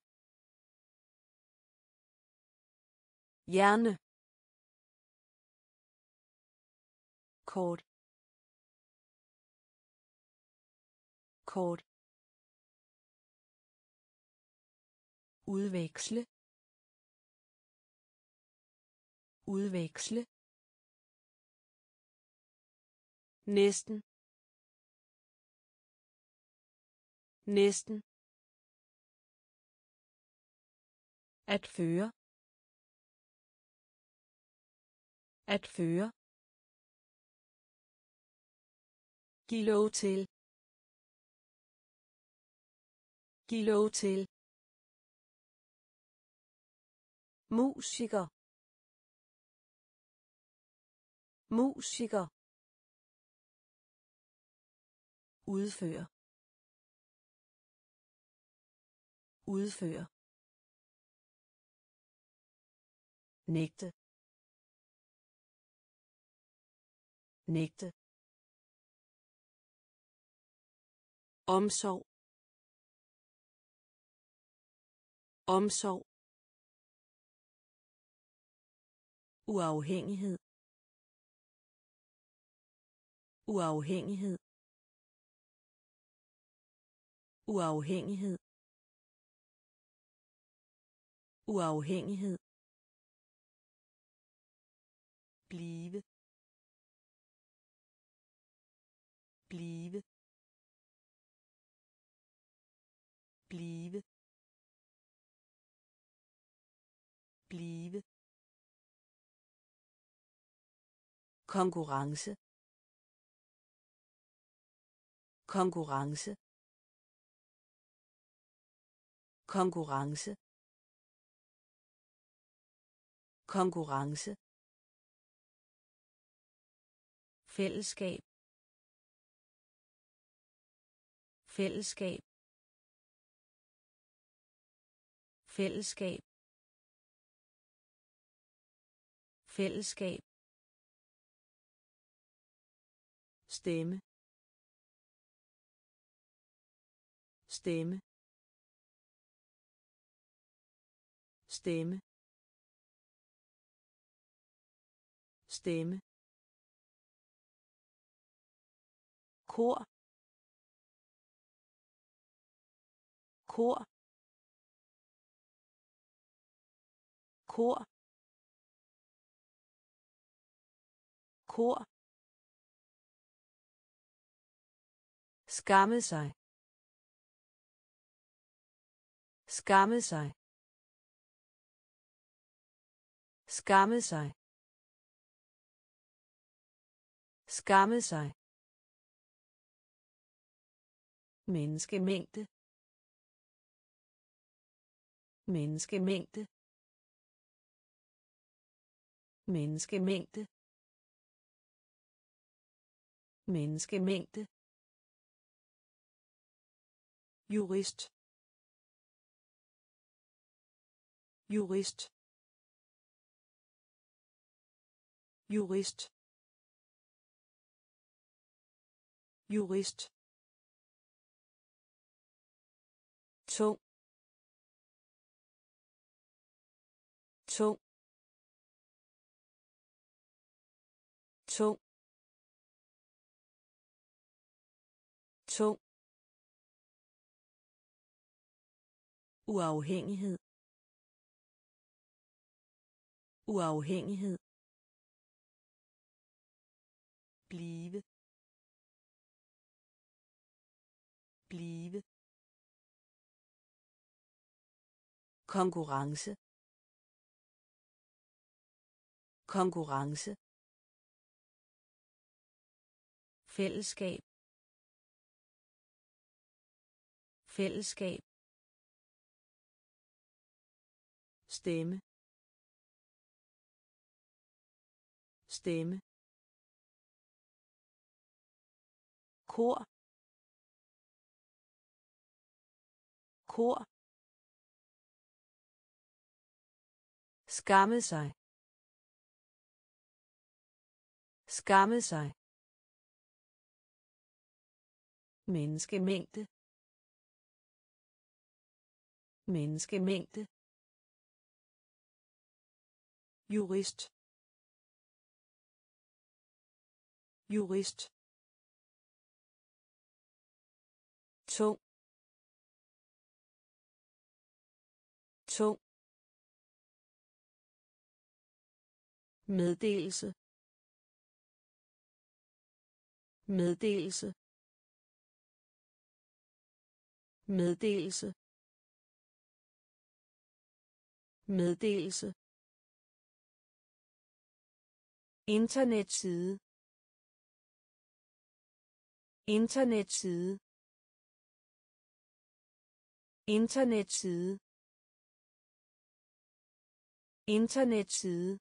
hjerne, kort, kort, udveksle, udveksle, næsten, næsten, at føre, at føre, giv lov til, giv lov til, musiker, musiker, udføre, udføre, nægte, nægte, omsorg, omsorg, uafhængighed, uafhængighed, uafhængighed, uafhængighed, blive, blive, blive, blive, konkurrence, konkurrence, konkurrence, konkurrence, fællesskab, fællesskab, fællesskab, fællesskab, stemme, stemme, stemme, stemme, kor, kor, kor, kor, skamme sig, skamme sig, skamme sig, skamme sig, menneskemængde, menneskemængde, menneskemængde menneskemængde jurist jurist jurist jurist tung tung tung tung uafhængighed uafhængighed blive blive konkurrence konkurrence fællesskab fællesskab stemme stemme kor kor skamme sig skamme sig menneskemængde menneskemængde jurist jurist tung tung meddelelse meddelelse meddelelse meddelelse internetside internetside internetside internetside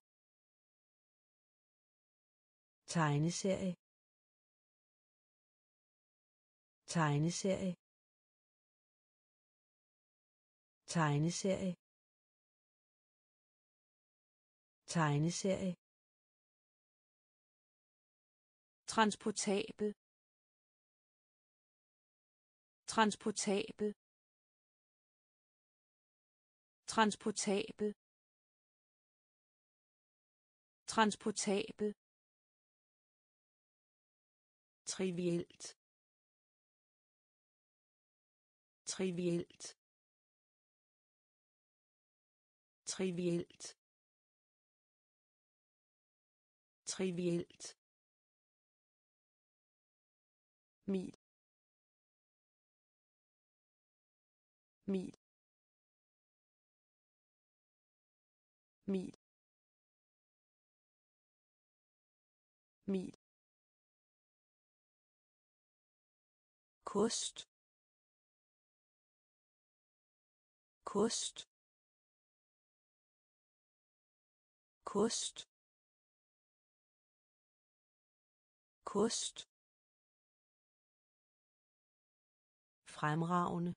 tegneserie tegneserie tegneserie tegneserie transportabel transportabel transportabel transportabel trivielt trivielt trivielt trivielt mil mil mil mil kost kost kost kost fremragende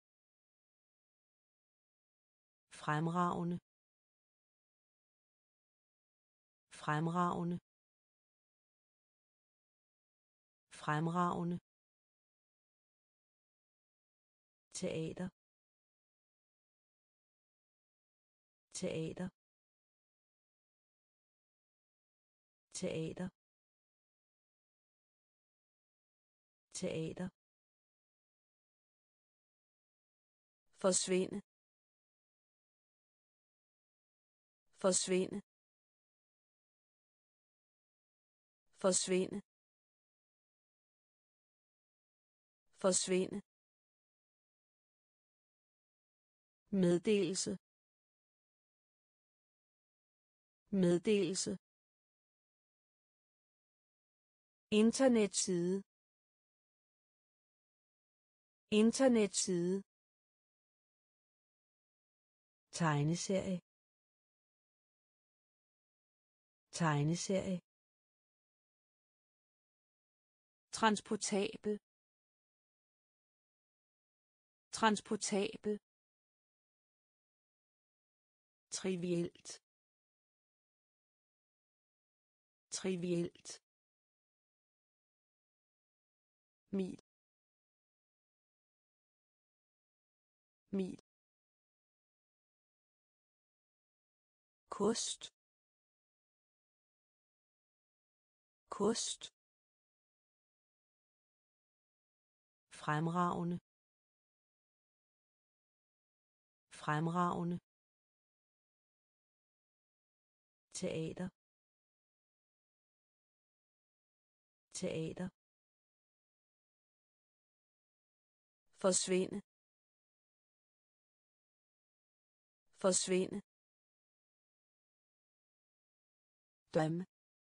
fremragende fremragende fremragende teater teater teater teater forsvinde forsvinde forsvinde forsvinde meddelelse meddelelse internetside internetside tegneserie tegneserie, transportabel, transportabel, trivielt, trivielt, mil, mil, kost, kost, fremragende, fremragende, teater, teater, forsvinde, forsvinde, drømme,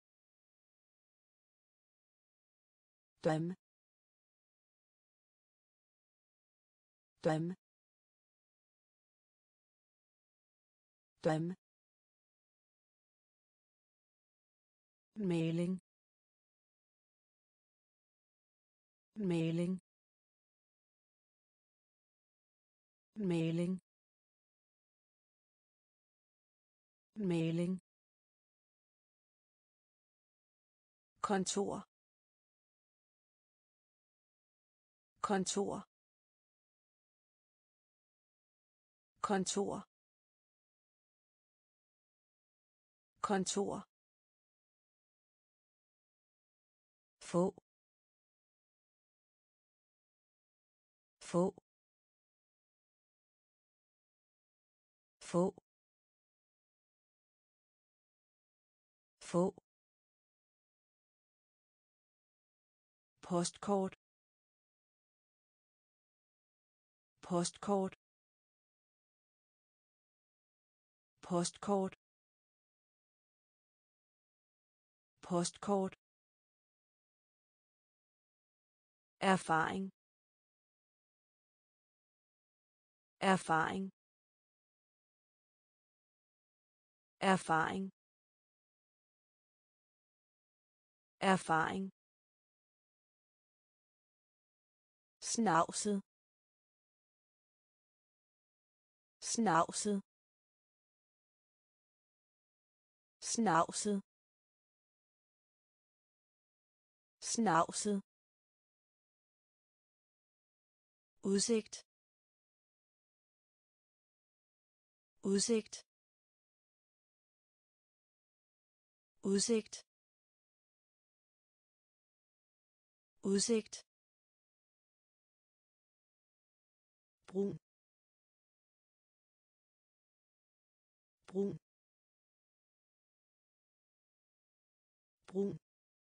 drømme, drømme, drømme, maling, maling, maling, maling, kontor, kontor, kontor, kontor, få, få, få, få, postkort, postkort, postkort, postkort, erfaring, erfaring, erfaring, erfaring, snavset, snavset, snavset, snavset, udsigt, udsigt, udsigt, udsigt, brun, brun, brun,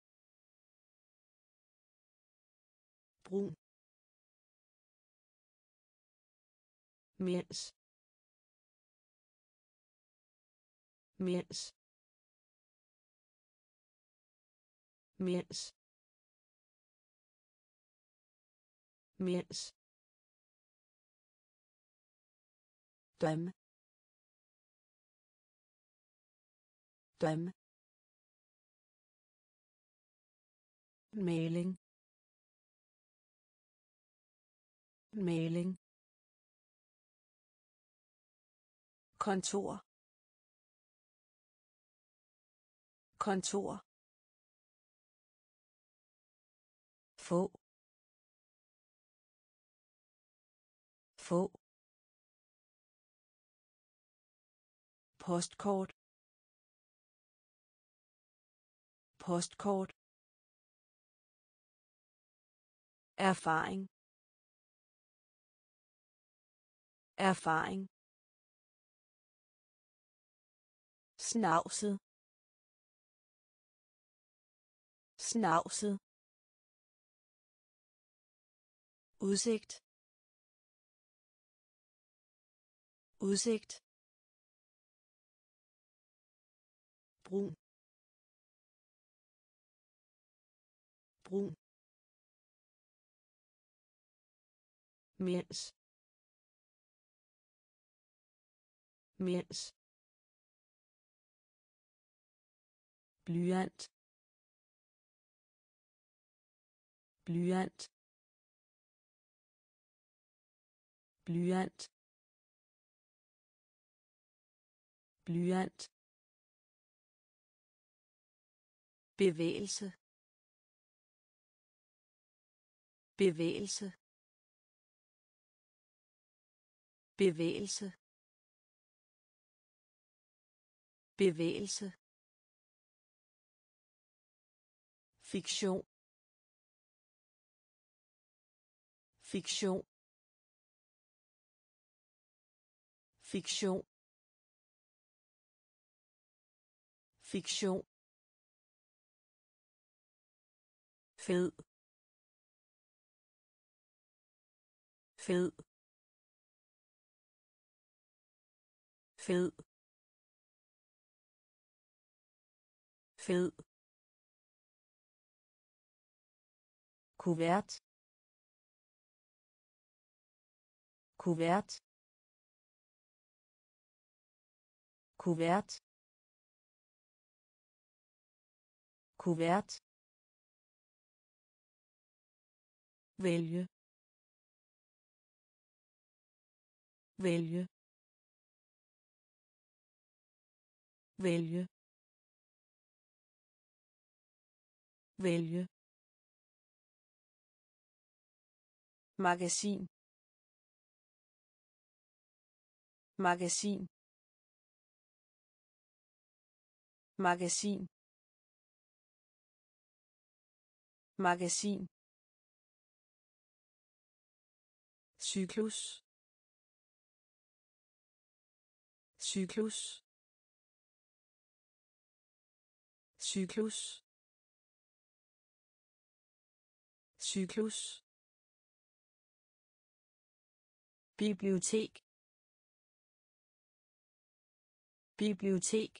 brun, mens, mens, mens, mens, drømme, drømme, maling, maling, kontor, kontor, få, få, postkort, postkort, erfaring, erfaring, snavset, snavset, udsigt, udsigt, brun, brun, mens, mens, blyant, blyant, blyant, blyant, bevægelse, bevægelse, bevægelse, bevægelse, fiktion, fiktion, fiktion, fiktion, fed, fed, fed, fed, kuvert, kuvert, kuvert, kuvert, vælge, vælge, vælge, vælge, magasin, magasin, magasin, magasin, cyklus, cyklus, cyklus, cyklus, bibliotek, bibliotek,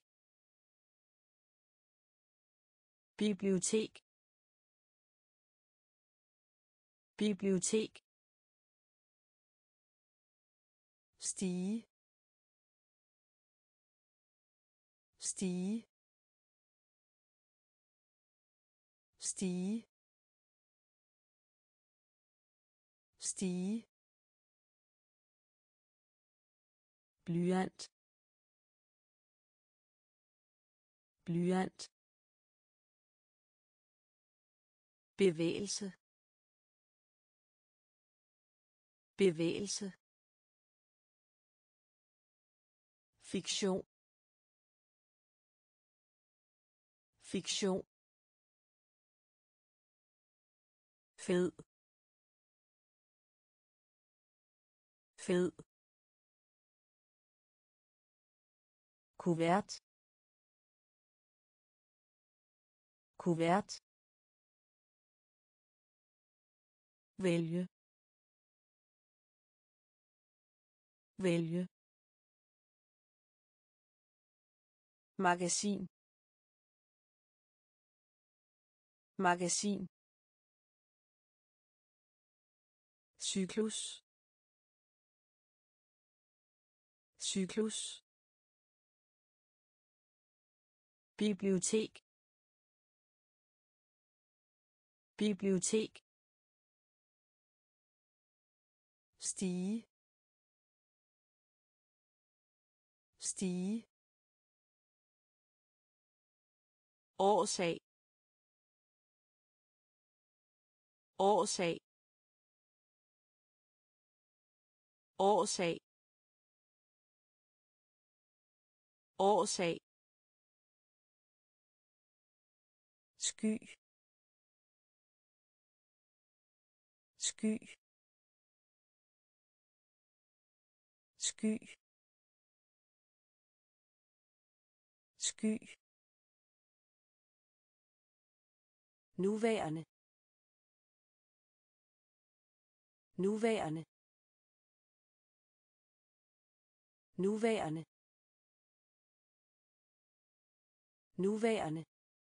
bibliotek, bibliotek, stige, stige, stige, stige, blyant, blyant, bevægelse, bevægelse, fiktion, fiktion, fed, fed, kuvert, kuvert, vælge, vælge, magasin, magasin, cyklus, cyklus, bibliotek, bibliotek, stige, stige, årsag, årsag, årsag, årsag, sky, sky, sky, sky, nuværende, nuværende, nuværende, nuværende,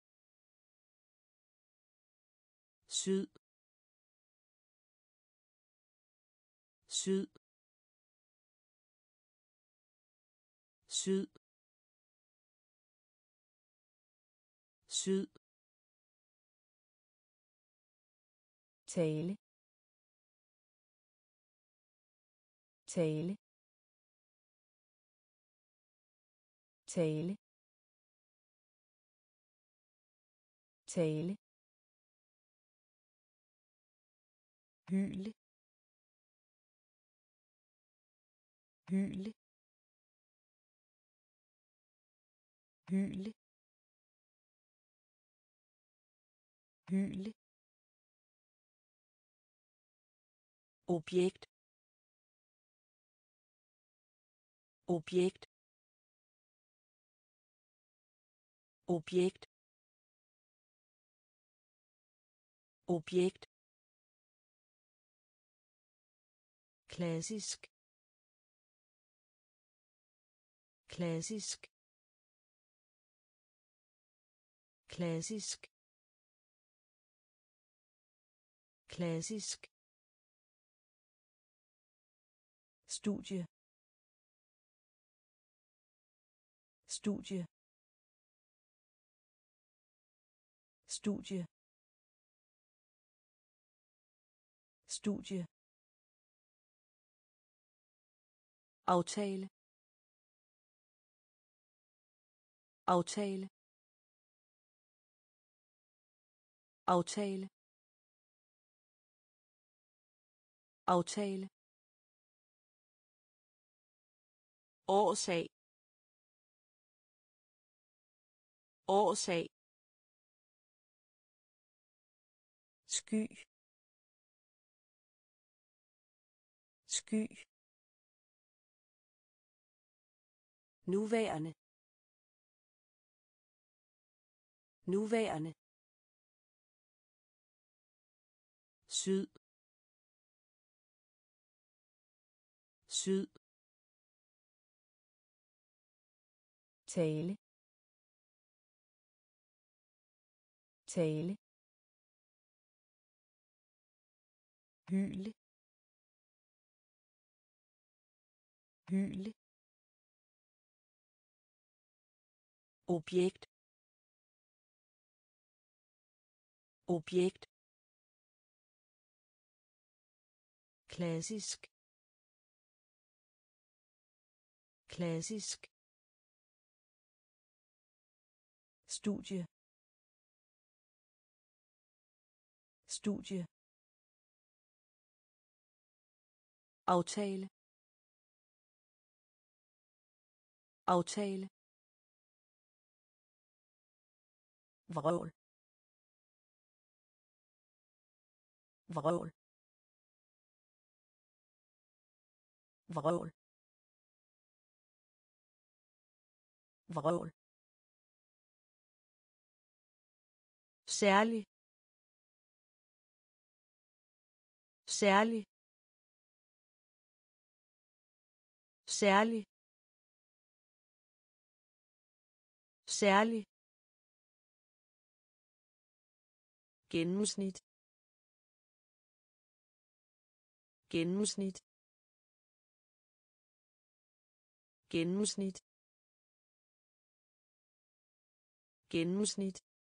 syd, syd, syd, syd, tale, tale, tale, tale, hyle, hyle, hyle, hyle, objekt, objekt, objekt, objekt, klassisk, klassisk, klassisk, klassisk, studie, studie, studie, studie, aftale, aftale, aftale, aftale, årsag, årsag, sky, sky, nuværende, nuværende, syd, syd, tale, tale, hyle, hyle, objekt, objekt, klassisk, klassisk, studie, studie, aftale, aftale, vrøvl, vrøvl, vrøvl, vrøvl, særlig, særlig, særlig, særlig, gennemsnit, gennemsnit, gennemsnit, gennemsnit,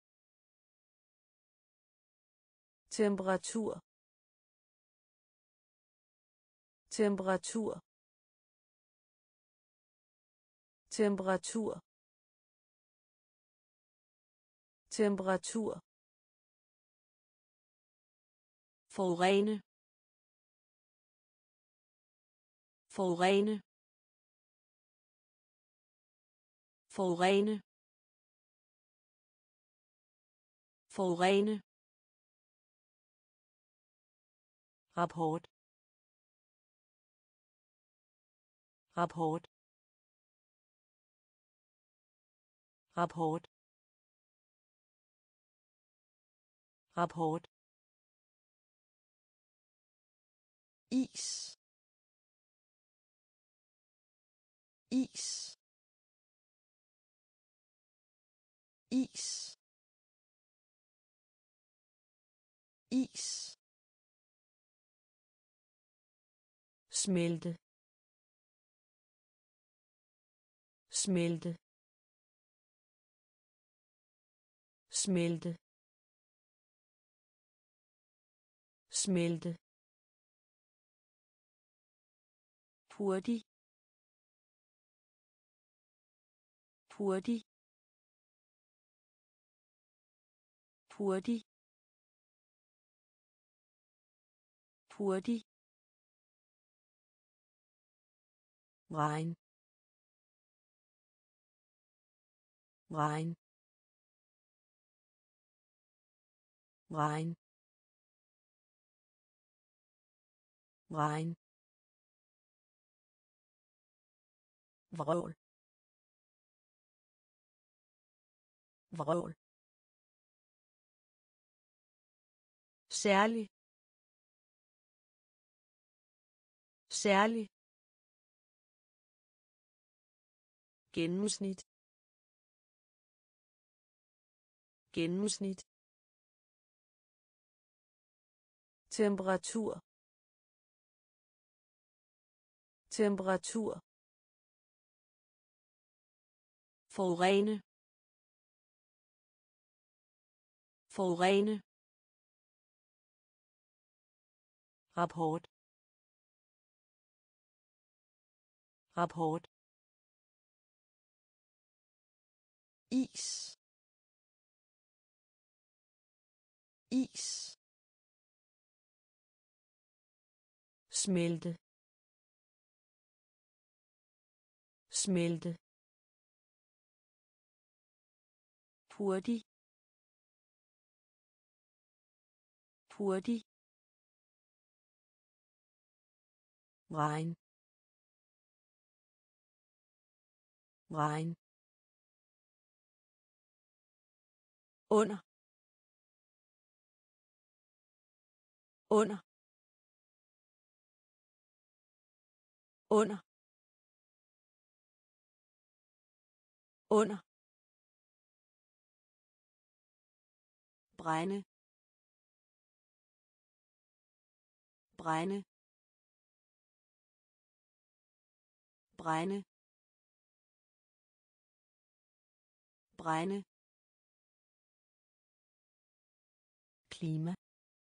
temperatur, temperatur, temperatur, temperatur, forurene, forurene, forurene, forurene, rapport, rapport, rapport, rapport, is, is, is, is, smelte, smelte, smelte, smelte, hurtig, hurtig, hurtig, hurtig, regn, regn, regn, regn, vrøvl, vrøvl, særlig, særlig, gennemsnit, gennemsnit, temperatur, temperatur, forurene, forurene, rapport, rapport, is, is, smelte, smelte, hurtig, hurtig, regn, regn, under, under, under, under, brænde, brænde, brænde, brænde, klima,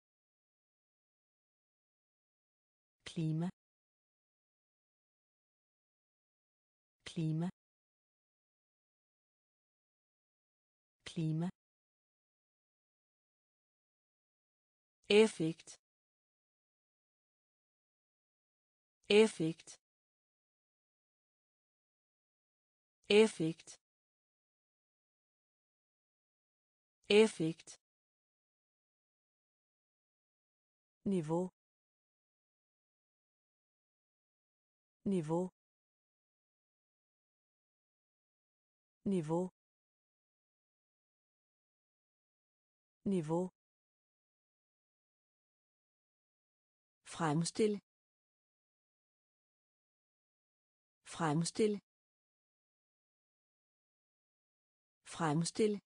klima, klima, klima, effekt, effekt, effekt, effekt, niveau, niveau, niveau, niveau, fremstille, fremstille, fremstille,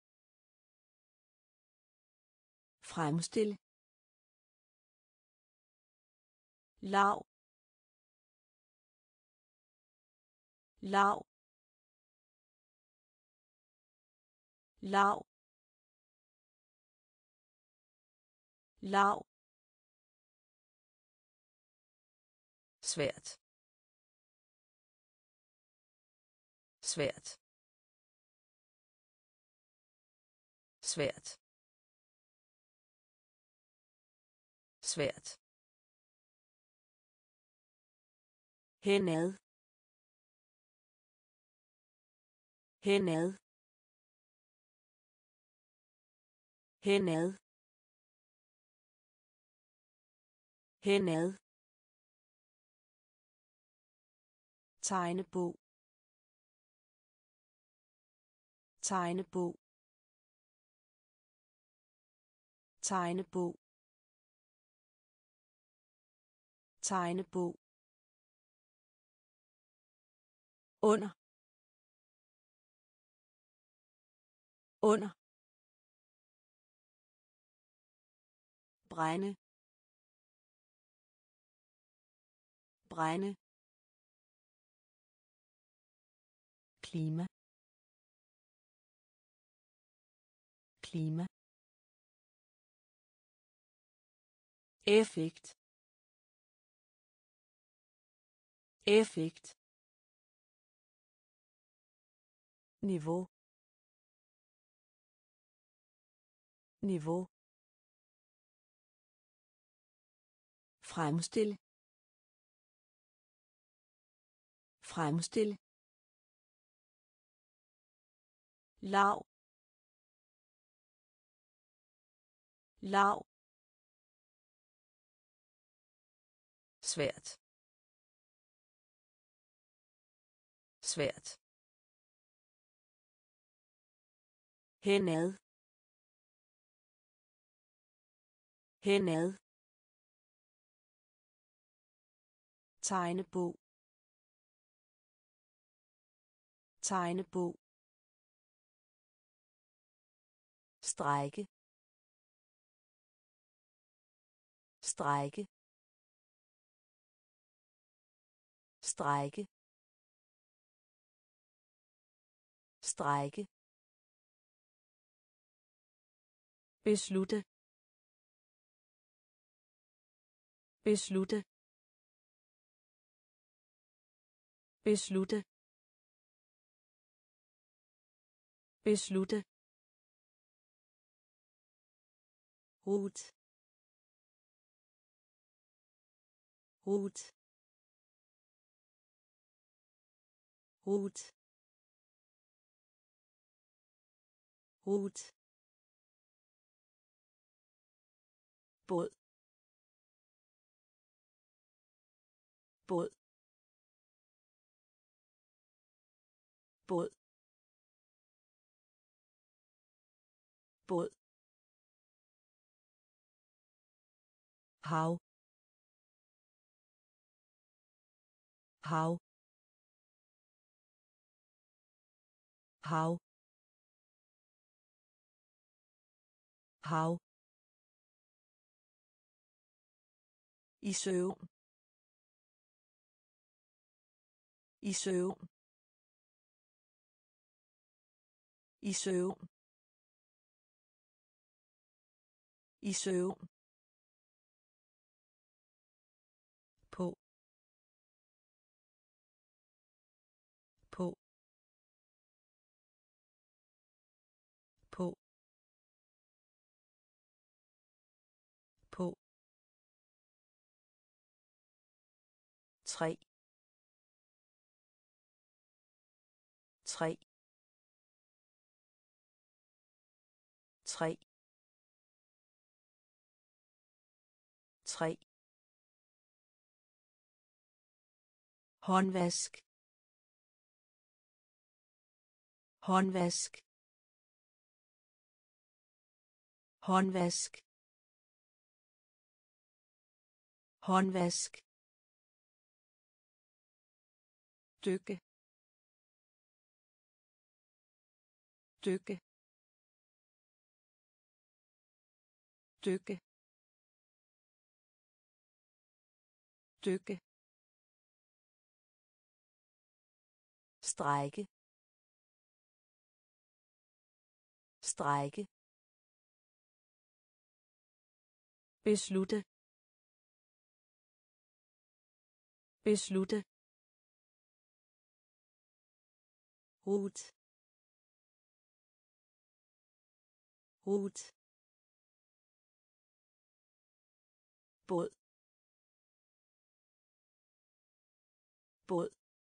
fremstille, lav, lav, lav, lav, svært, svært, svært, svært, henad, henad, henad, henad, tegnebog, tegnebog, tegnebog, tegnebog, under, under, brænde, brænde, klima, klima, effekt, effekt, niveau, niveau, fremstille, fremstille, lav, lav, svært, svært, henad, henad, tegnebog, tegnebog, strække, strække, strække, strække, beslutte, beslutte, beslutte, beslutte, rut, rut, rut, rut, båd, båd, båd, båd, hav, hav, hav, hav, i søvn, i søvn, i søvn, i søvn, på, på, på, på, 3, 3, 3, 3, håndvask, håndvask, håndvask, håndvask, dykke, dykke, dykke, dykke, strække, strække, beslutte, beslutte, rut, rut, båd, båd,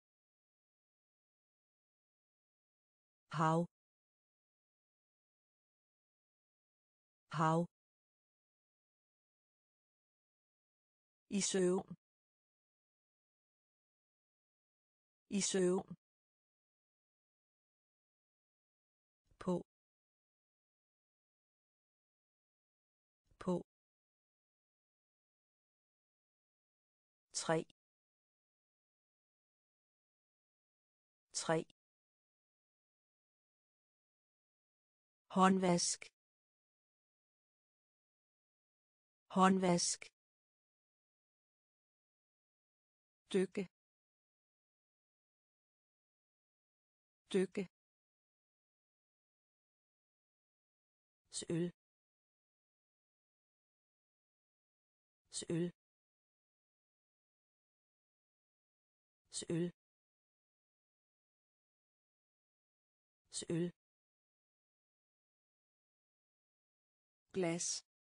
hav, hav, i søvn, i søvn, på, på, 3, 3, håndvask, håndvask, dykke, dykke, Søl. Søl. Søl. Søl. Glas.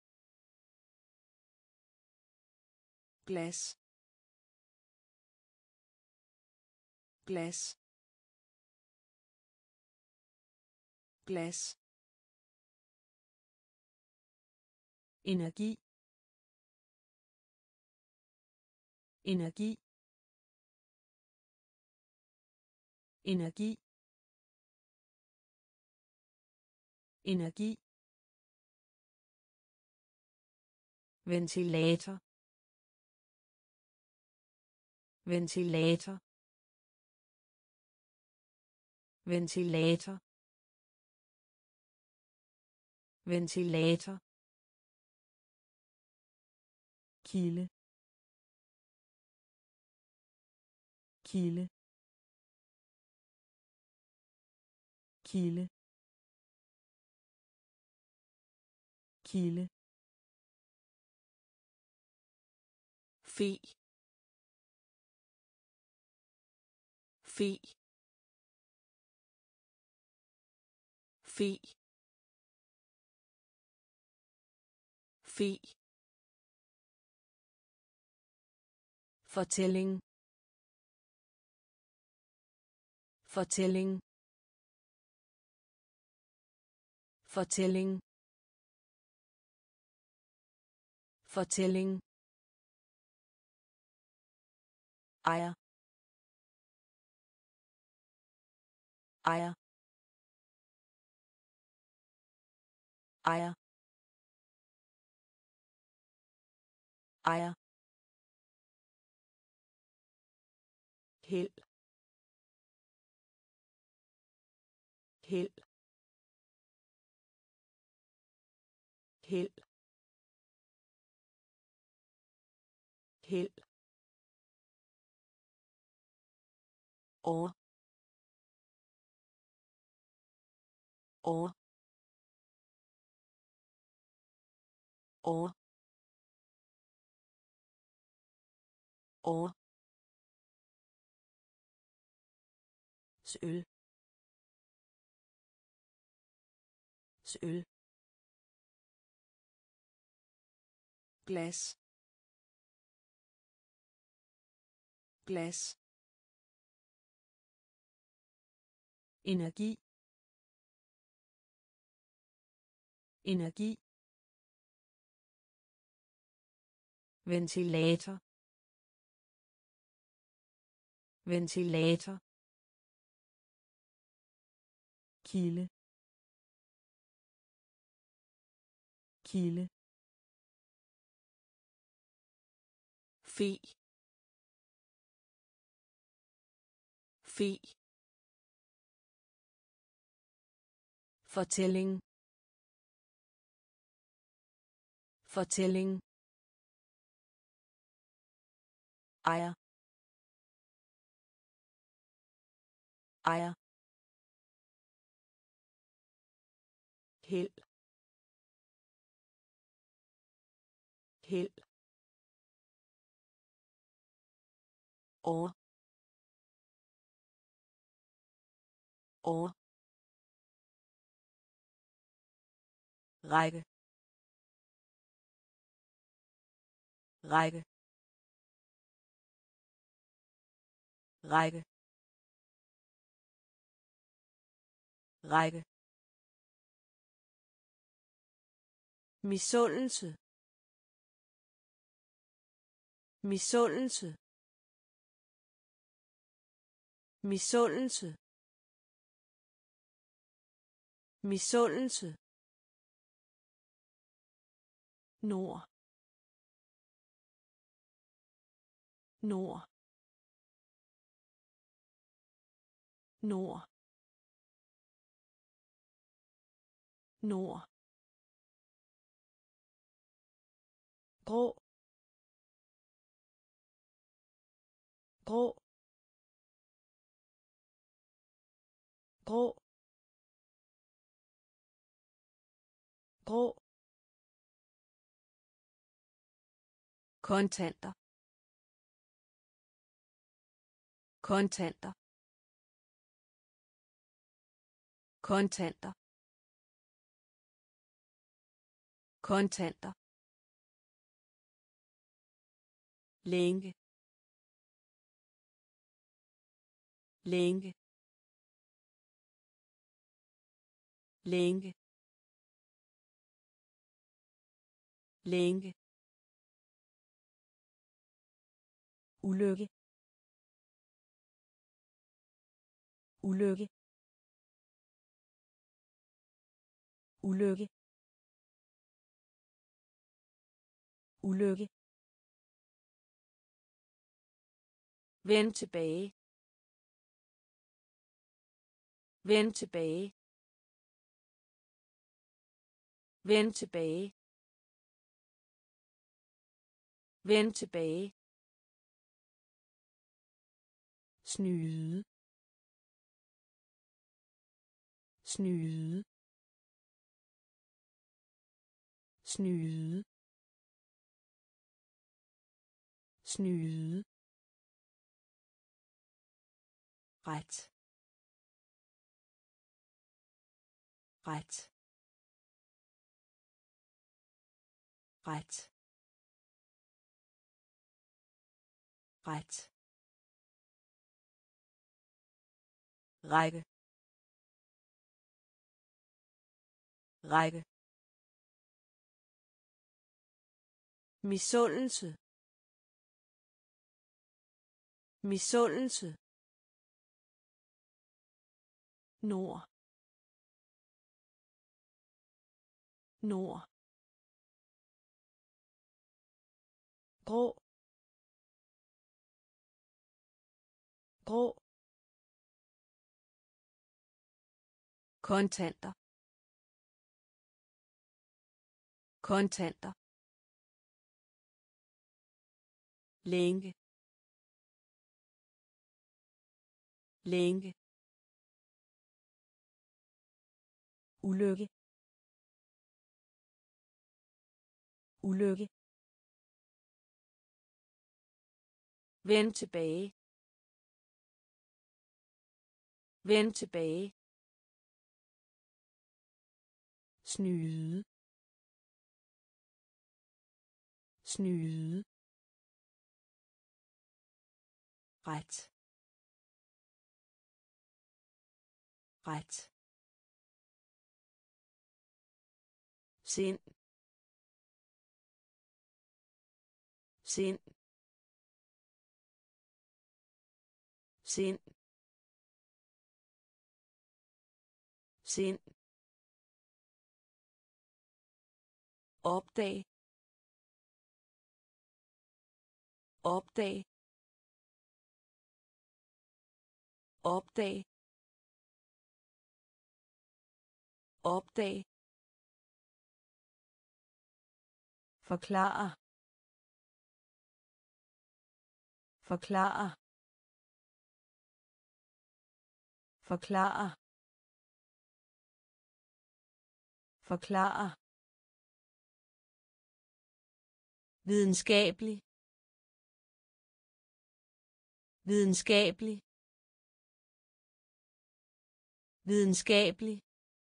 Glas. Glas. Glas. Energi. Energi. Energi. Energi. Ventilator. Ventilator. Ventilator. Ventilator. Kilde. Kilde. Kilde. Kilde. Fe. Fe. Fe. Fe. Fortælling. Fortælling. Fortælling. Fortælling. Ejer. Ejer. Ejer. Ejer. Held. Held. Held. Held. Over. Over. Over. Over. Søl. Søl. Glas. Glas. Energi. Energi. Ventilator. Ventilator. Kilde. Kilde. Fe. Fe. Fortælling. Fortælling. Ejer. Ejer. Held. Held. Over. Over. Række. Række. Række. Række. Misundelse. Misundelse. Misundelse. Misundelse. Nord. Nord. Nord. Nord. Grå. Grå. Grå. grå, kontanter, kontanter, kontanter, kontanter, længe, længe, længe, længe, ulykke, ulykke, ulykke, ulykke, vend tilbage, vend tilbage, vend tilbage, vend tilbage, snyde, snyde, snyde, snyde, ret, ret, ret, ret, række, række, misundelse, misundelse, nord, nord, grå, grå, kontanter, kontanter, længe, længe, ulykke, ulykke, vend tilbage, vend tilbage, snyde, snyde, ret, ret, sind, sind, sind, sind, opdag, opdag, opdag, opdag, forklare, forklare, forklare, forklare, videnskabelig, videnskabelig, videnskabelig,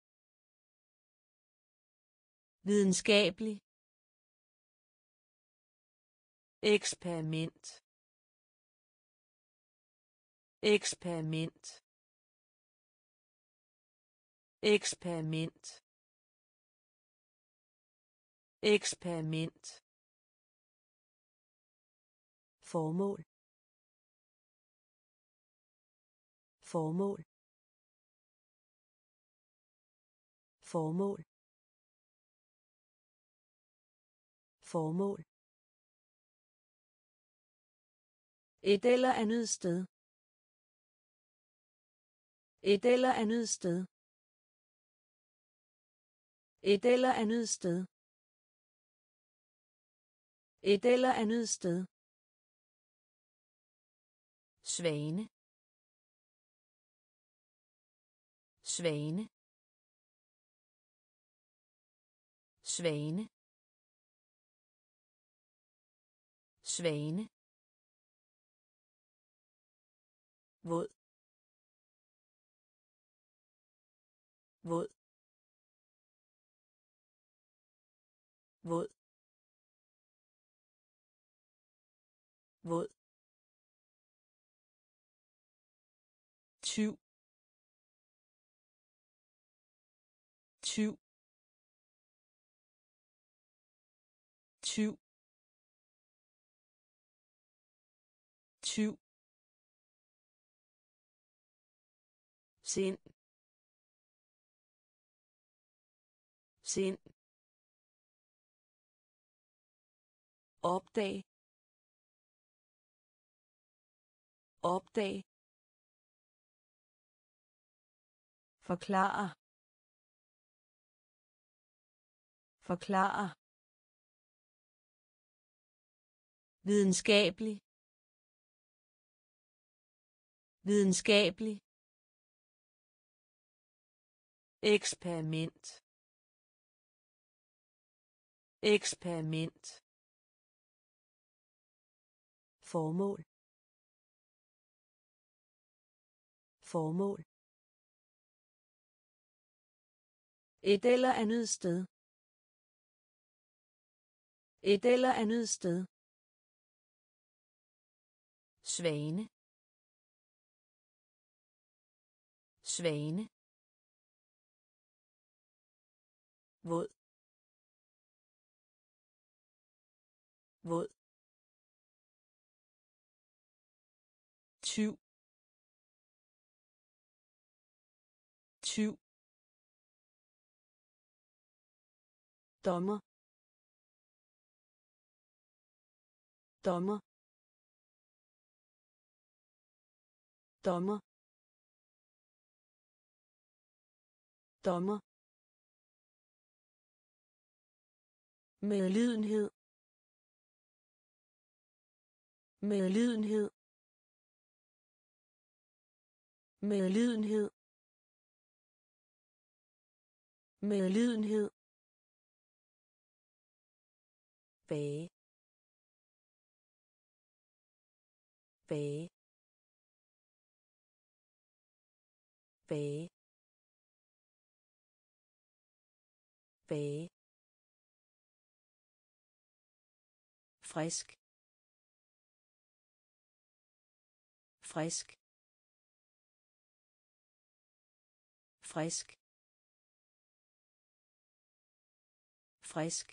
videnskabelig, eksperiment, eksperiment, eksperiment, eksperiment, formål, formål, formål, formål, et eller andet sted, et eller andet sted, et eller andet sted, et eller andet sted, svane, svane, svane, svane, våd, våd, våd, våd, tyv, tyv, tyv, tyv, sind, sind, opdag, opdag, forklare, forklare, videnskabelig, videnskabelig, eksperiment, eksperiment, formål, formål, et eller andet sted, et eller andet sted, svane, svane, våd, våd, tyv, tyv, dommer, dommer, dommer, dommer, medlidenhed, medlidenhed, medlidenhed, medlidenhed, bage, bage, bage, bage, frisk, frisk, frisk, frisk,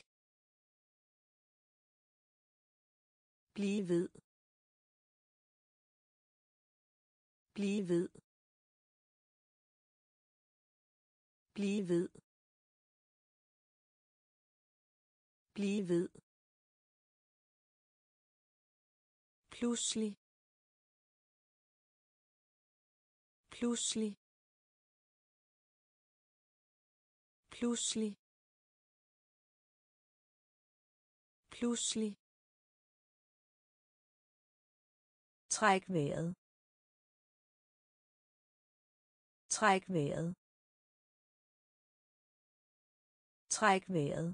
blive ved, blive ved, blive ved, blive ved, pludselig, pludselig, pludselig, pludselig, træk vejret, træk vejret, træk vejret,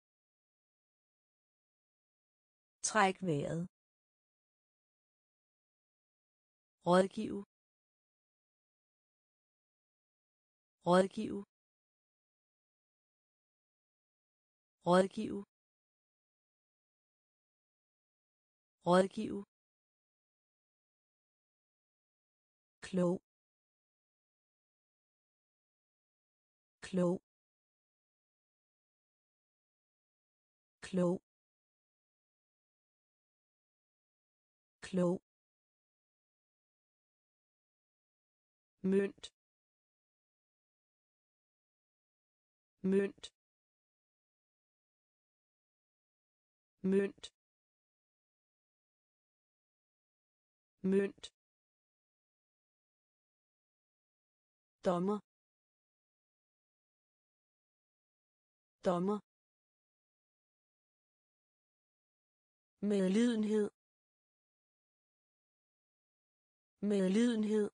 træk vejret, rådgive, rådgive, rådgive, rådgive, klog, klog, klog, klog, mønt, mønt, mønt, mønt, dommer, dommer, medlidenhed, medlidenhed,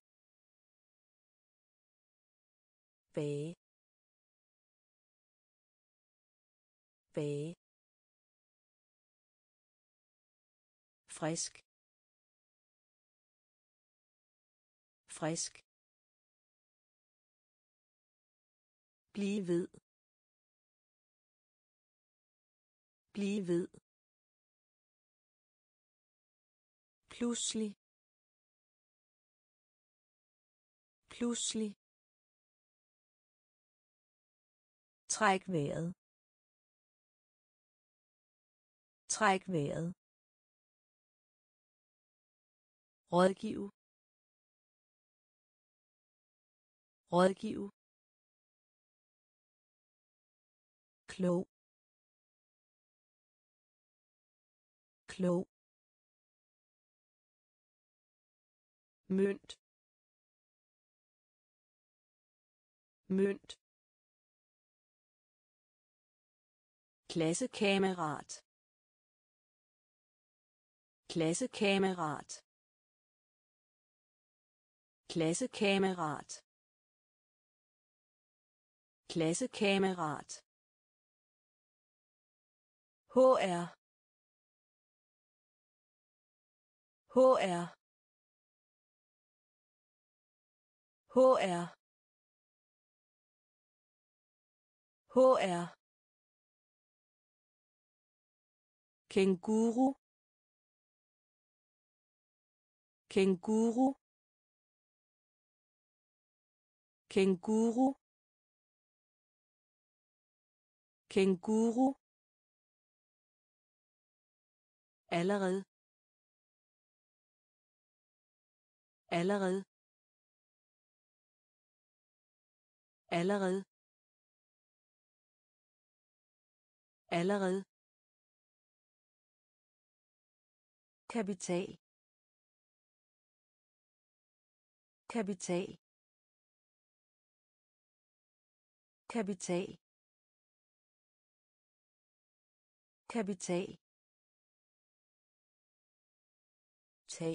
bage, bage, frisk, frisk, blive ved, blive ved, pludselig, pludselig, træk vejret, træk vejret, rådgive, rådgive, klog, klog, mønt, mønt, klassekammerat, klassekammerat, klassekammerat, klassekammerat, HR, HR, HR, HR, kænguru, kænguru, kænguru, kænguru, allerede, allerede, allerede, allerede, kapital, kapital, kapital, kapital, tag,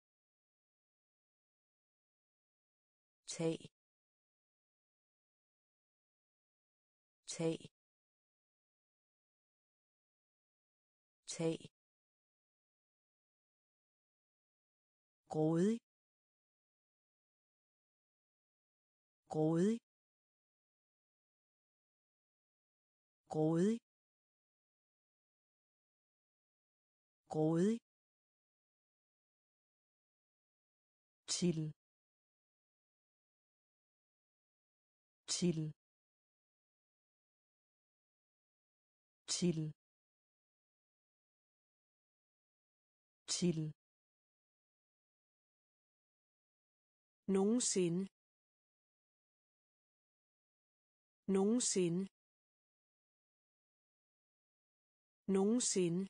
tag, tag, tag, grådig, grådig, grådig, grådig, til, til, til, til, nogensinde, nogensinde, nogensinde,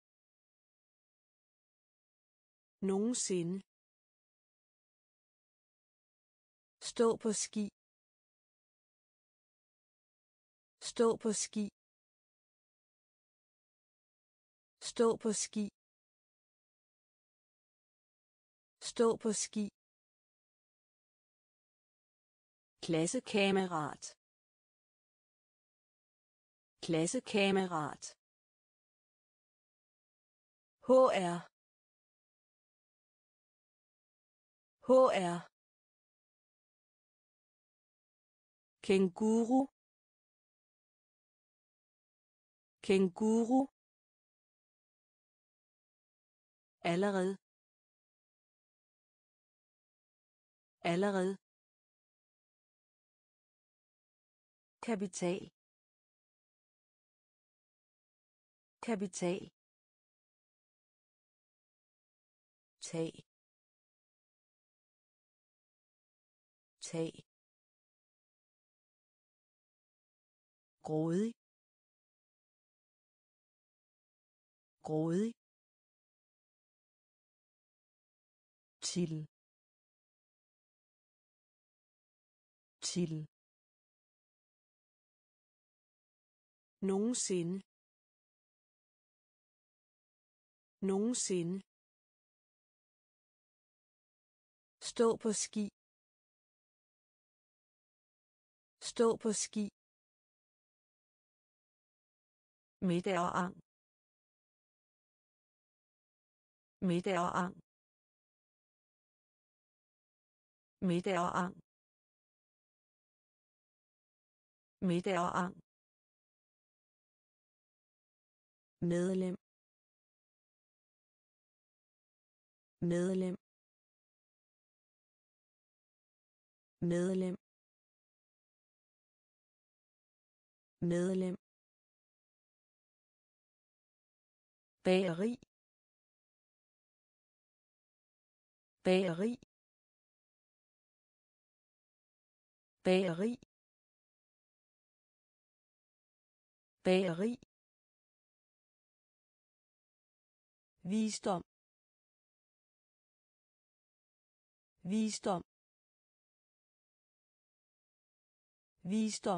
nogensinde, stå på ski, stå på ski, stå på ski, stå på ski, klassekammerat, klassekammerat, HR, HR, kænguru, kænguru, allerede, allerede, kapital, kapital, tag, tag, grådig, grådig, til, til, nogensinde, nogensinde, stå på ski, stå på ski, middag og ang, middag og ang, middag og ang, middag og ang, medlem, medlem, medlem, medlem, bageri, bageri, bageri, bageri, visdom, visdom, visdom,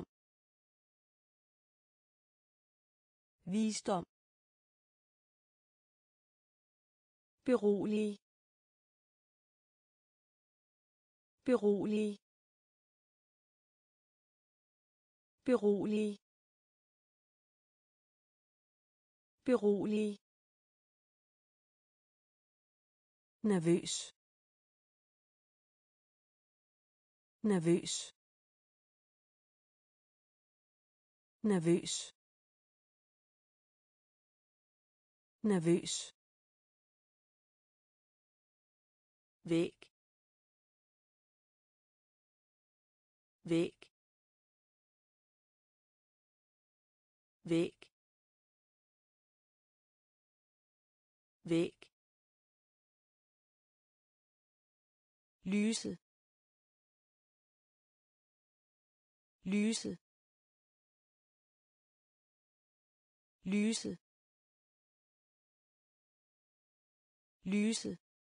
visdom, berolig, berolig, berolig, berolig, nervøs, nervøs, nervøs, nervøs, væg, væg, væg, væg, lyse, lyse, lyse, lyse,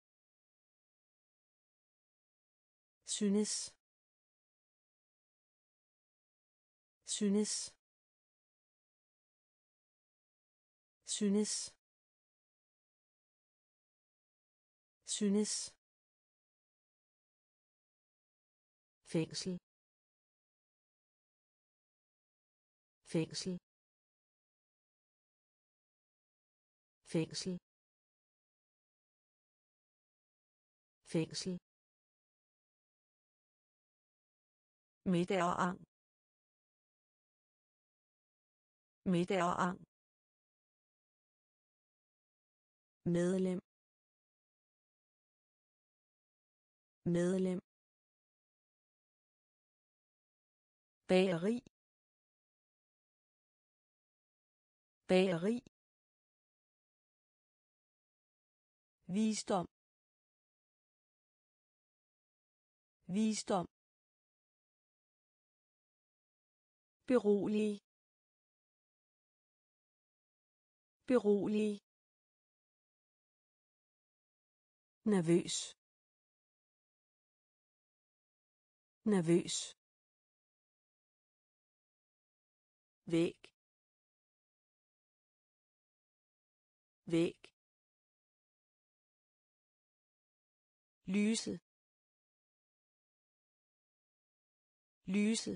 synes, synes, synes, synes, fængsel, fængsel, fængsel, fængsel, middag og ang, middag og ang, medlem, medlem, bageri, bageri, visdom, visdom, berolig, berolig, nervøs, nervøs, væg, væg, lyse, lyse,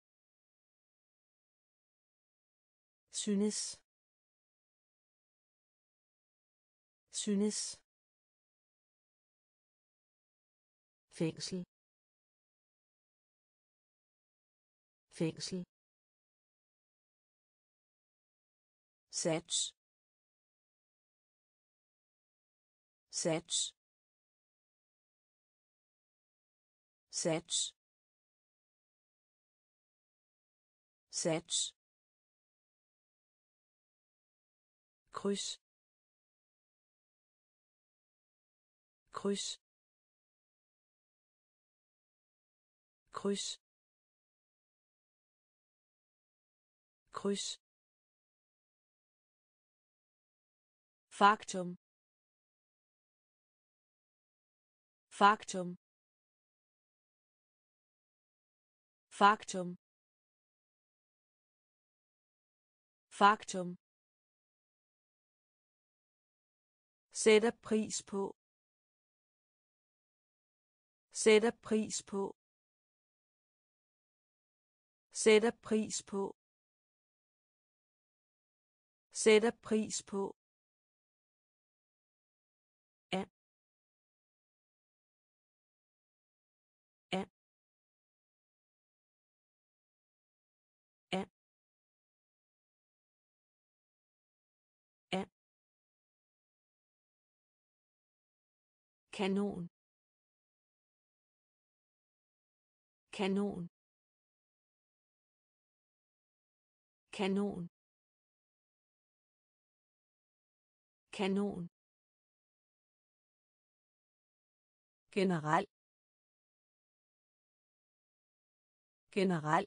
synes, synes, fængsel, fængsel, sats, sats, sats, sats, kryds, kryds, kryds, kryds, faktum, faktum, faktum, faktum, sætter pris på, sætter pris på, sætter pris på, Sætter pris på. Af. Af. Af. Af. Kanon. Kanon. Kanon. Kanon. Generel. Generel.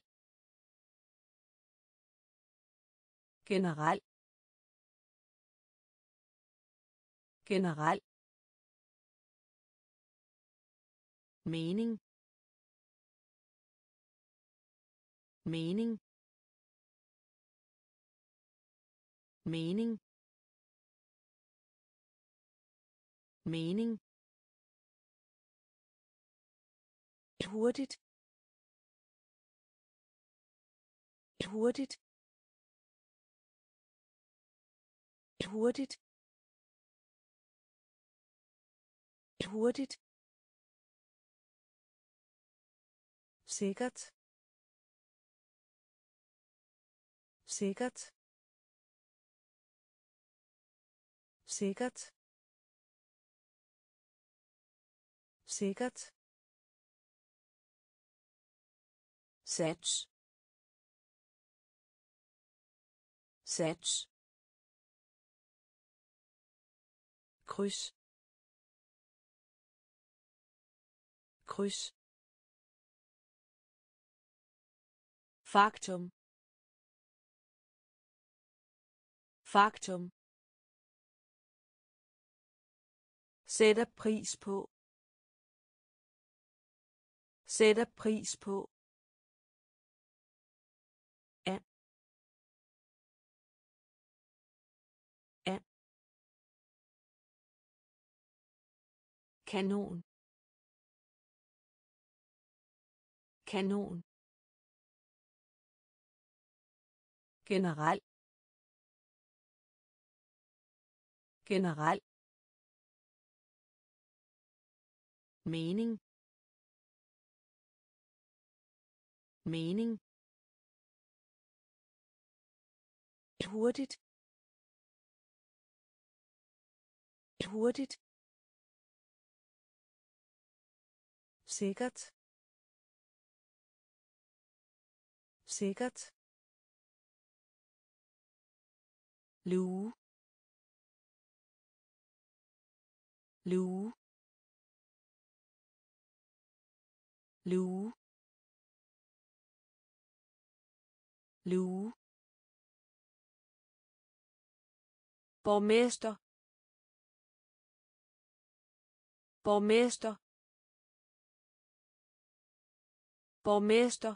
Generel. Generel. Mening. Mening. Mening. Mening. Hurtigt. Hurtigt. Hurtigt. Hurtigt. Sikkert. Sikkert. Sikkert. Sikkert. Sats. Sats. Kryds. Kryds. Faktum. Faktum. Sætter pris på. Sætter pris på. Af. Af. Kanon. Kanon. Generel. Generel. Mening. Mening. Hurtigt. Hurtigt. Sikkert. Sikkert. Lue. Lue. Lue. Lue. Borgmester. Borgmester. Borgmester.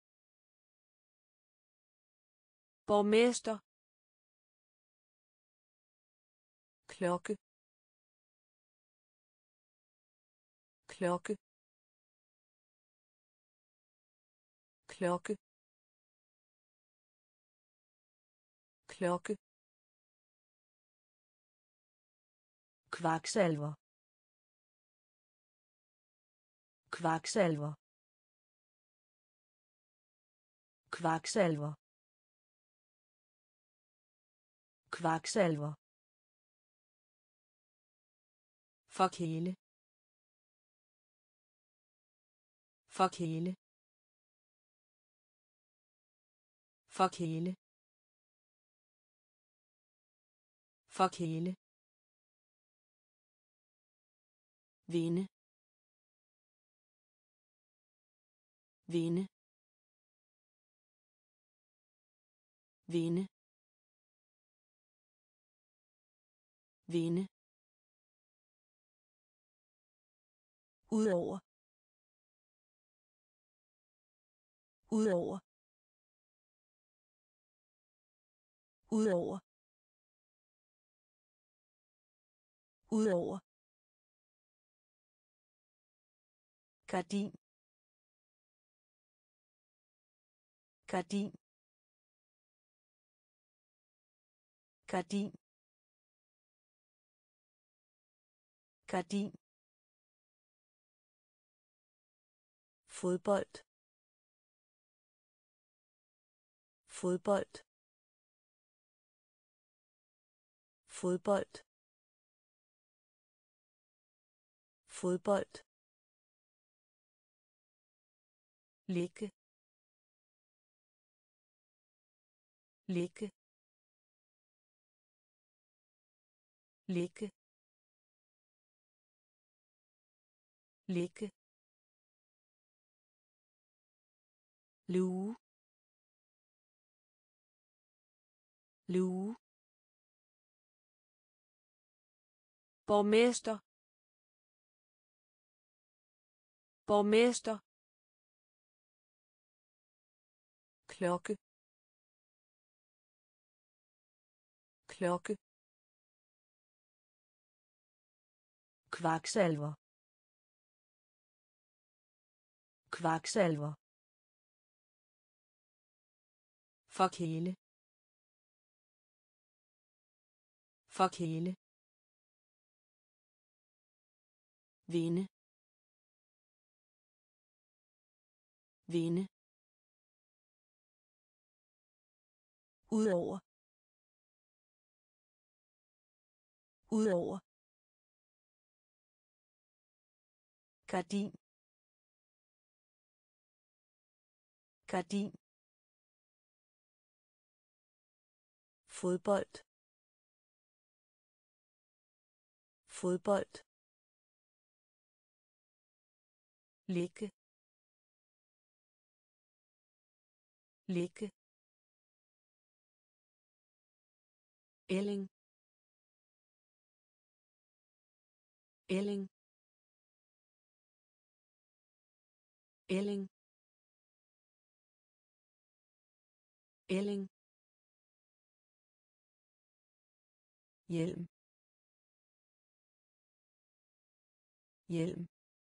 Borgmester. Klokke. Klokke. Klokke. Klokke. Kvaksalver. Kvaksalver. Kvaksalver. Kvaksalver. Forkæle. Forkæle. Forkæle. Forkæle. Vinde. Vinde. Vinde. Vinde. Udover. Udover. Udover. Udover. Gardin. Gardin. gardin gardin fodbold fodbold fodbold fodbold ligge ligge ligge ligge luge luge borgmester borgmester klokke klokke kvaksalver kvaksalver forkæle forkæle vinde vinde udover udover gardin gardin fodbold fodbold ligge ligge ælling ælling ælling ælling hjelm hjelm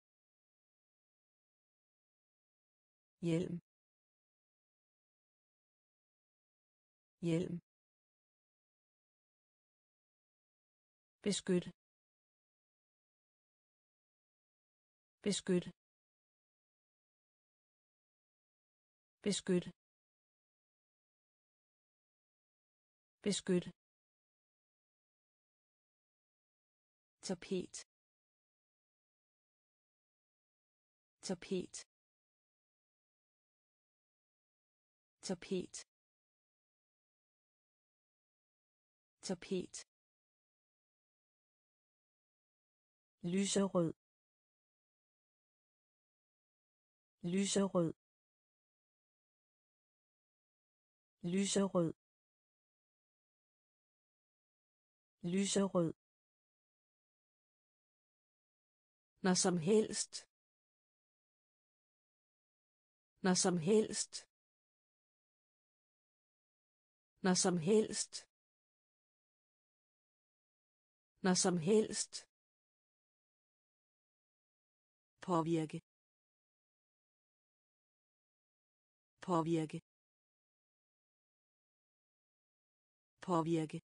hjelm hjelm beskytte beskytte beskytte beskytte tapet tapet tapet tapet lyserød lyserød lyserød lyserød når som helst når som helst når som helst når som helst påvirke påvirke påvirke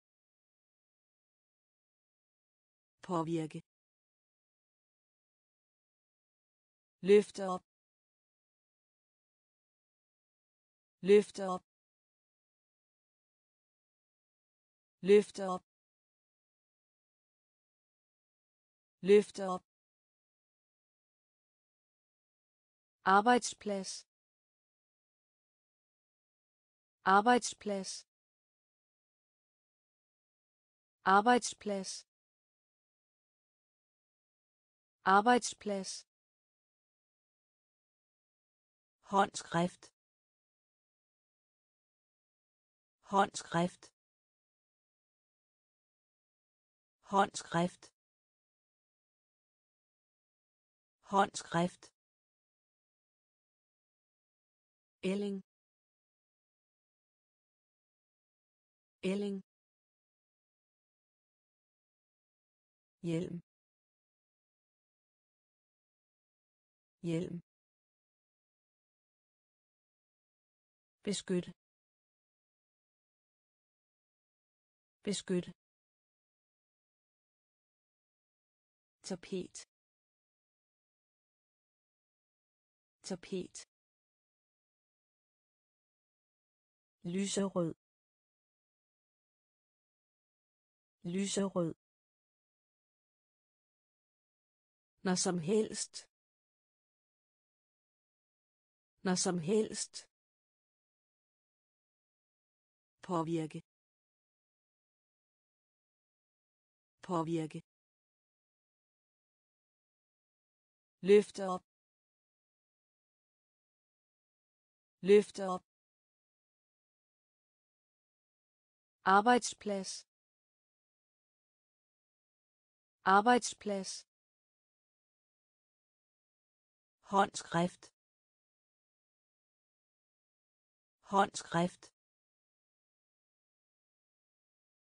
påvirke løfte op løfte op løfte op løfte op arbejdsplads arbejdsplads arbejdsplads arbejdsplads håndskrift håndskrift håndskrift håndskrift ælling ælling hjelm hjelm beskytte beskytte, tapet, tapet, lyserød, lyserød, når som helst, når som helst, påvirke, påvirke, løfte op, løfte op, arbejdsplads, arbejdsplads, håndskrift, håndskrift,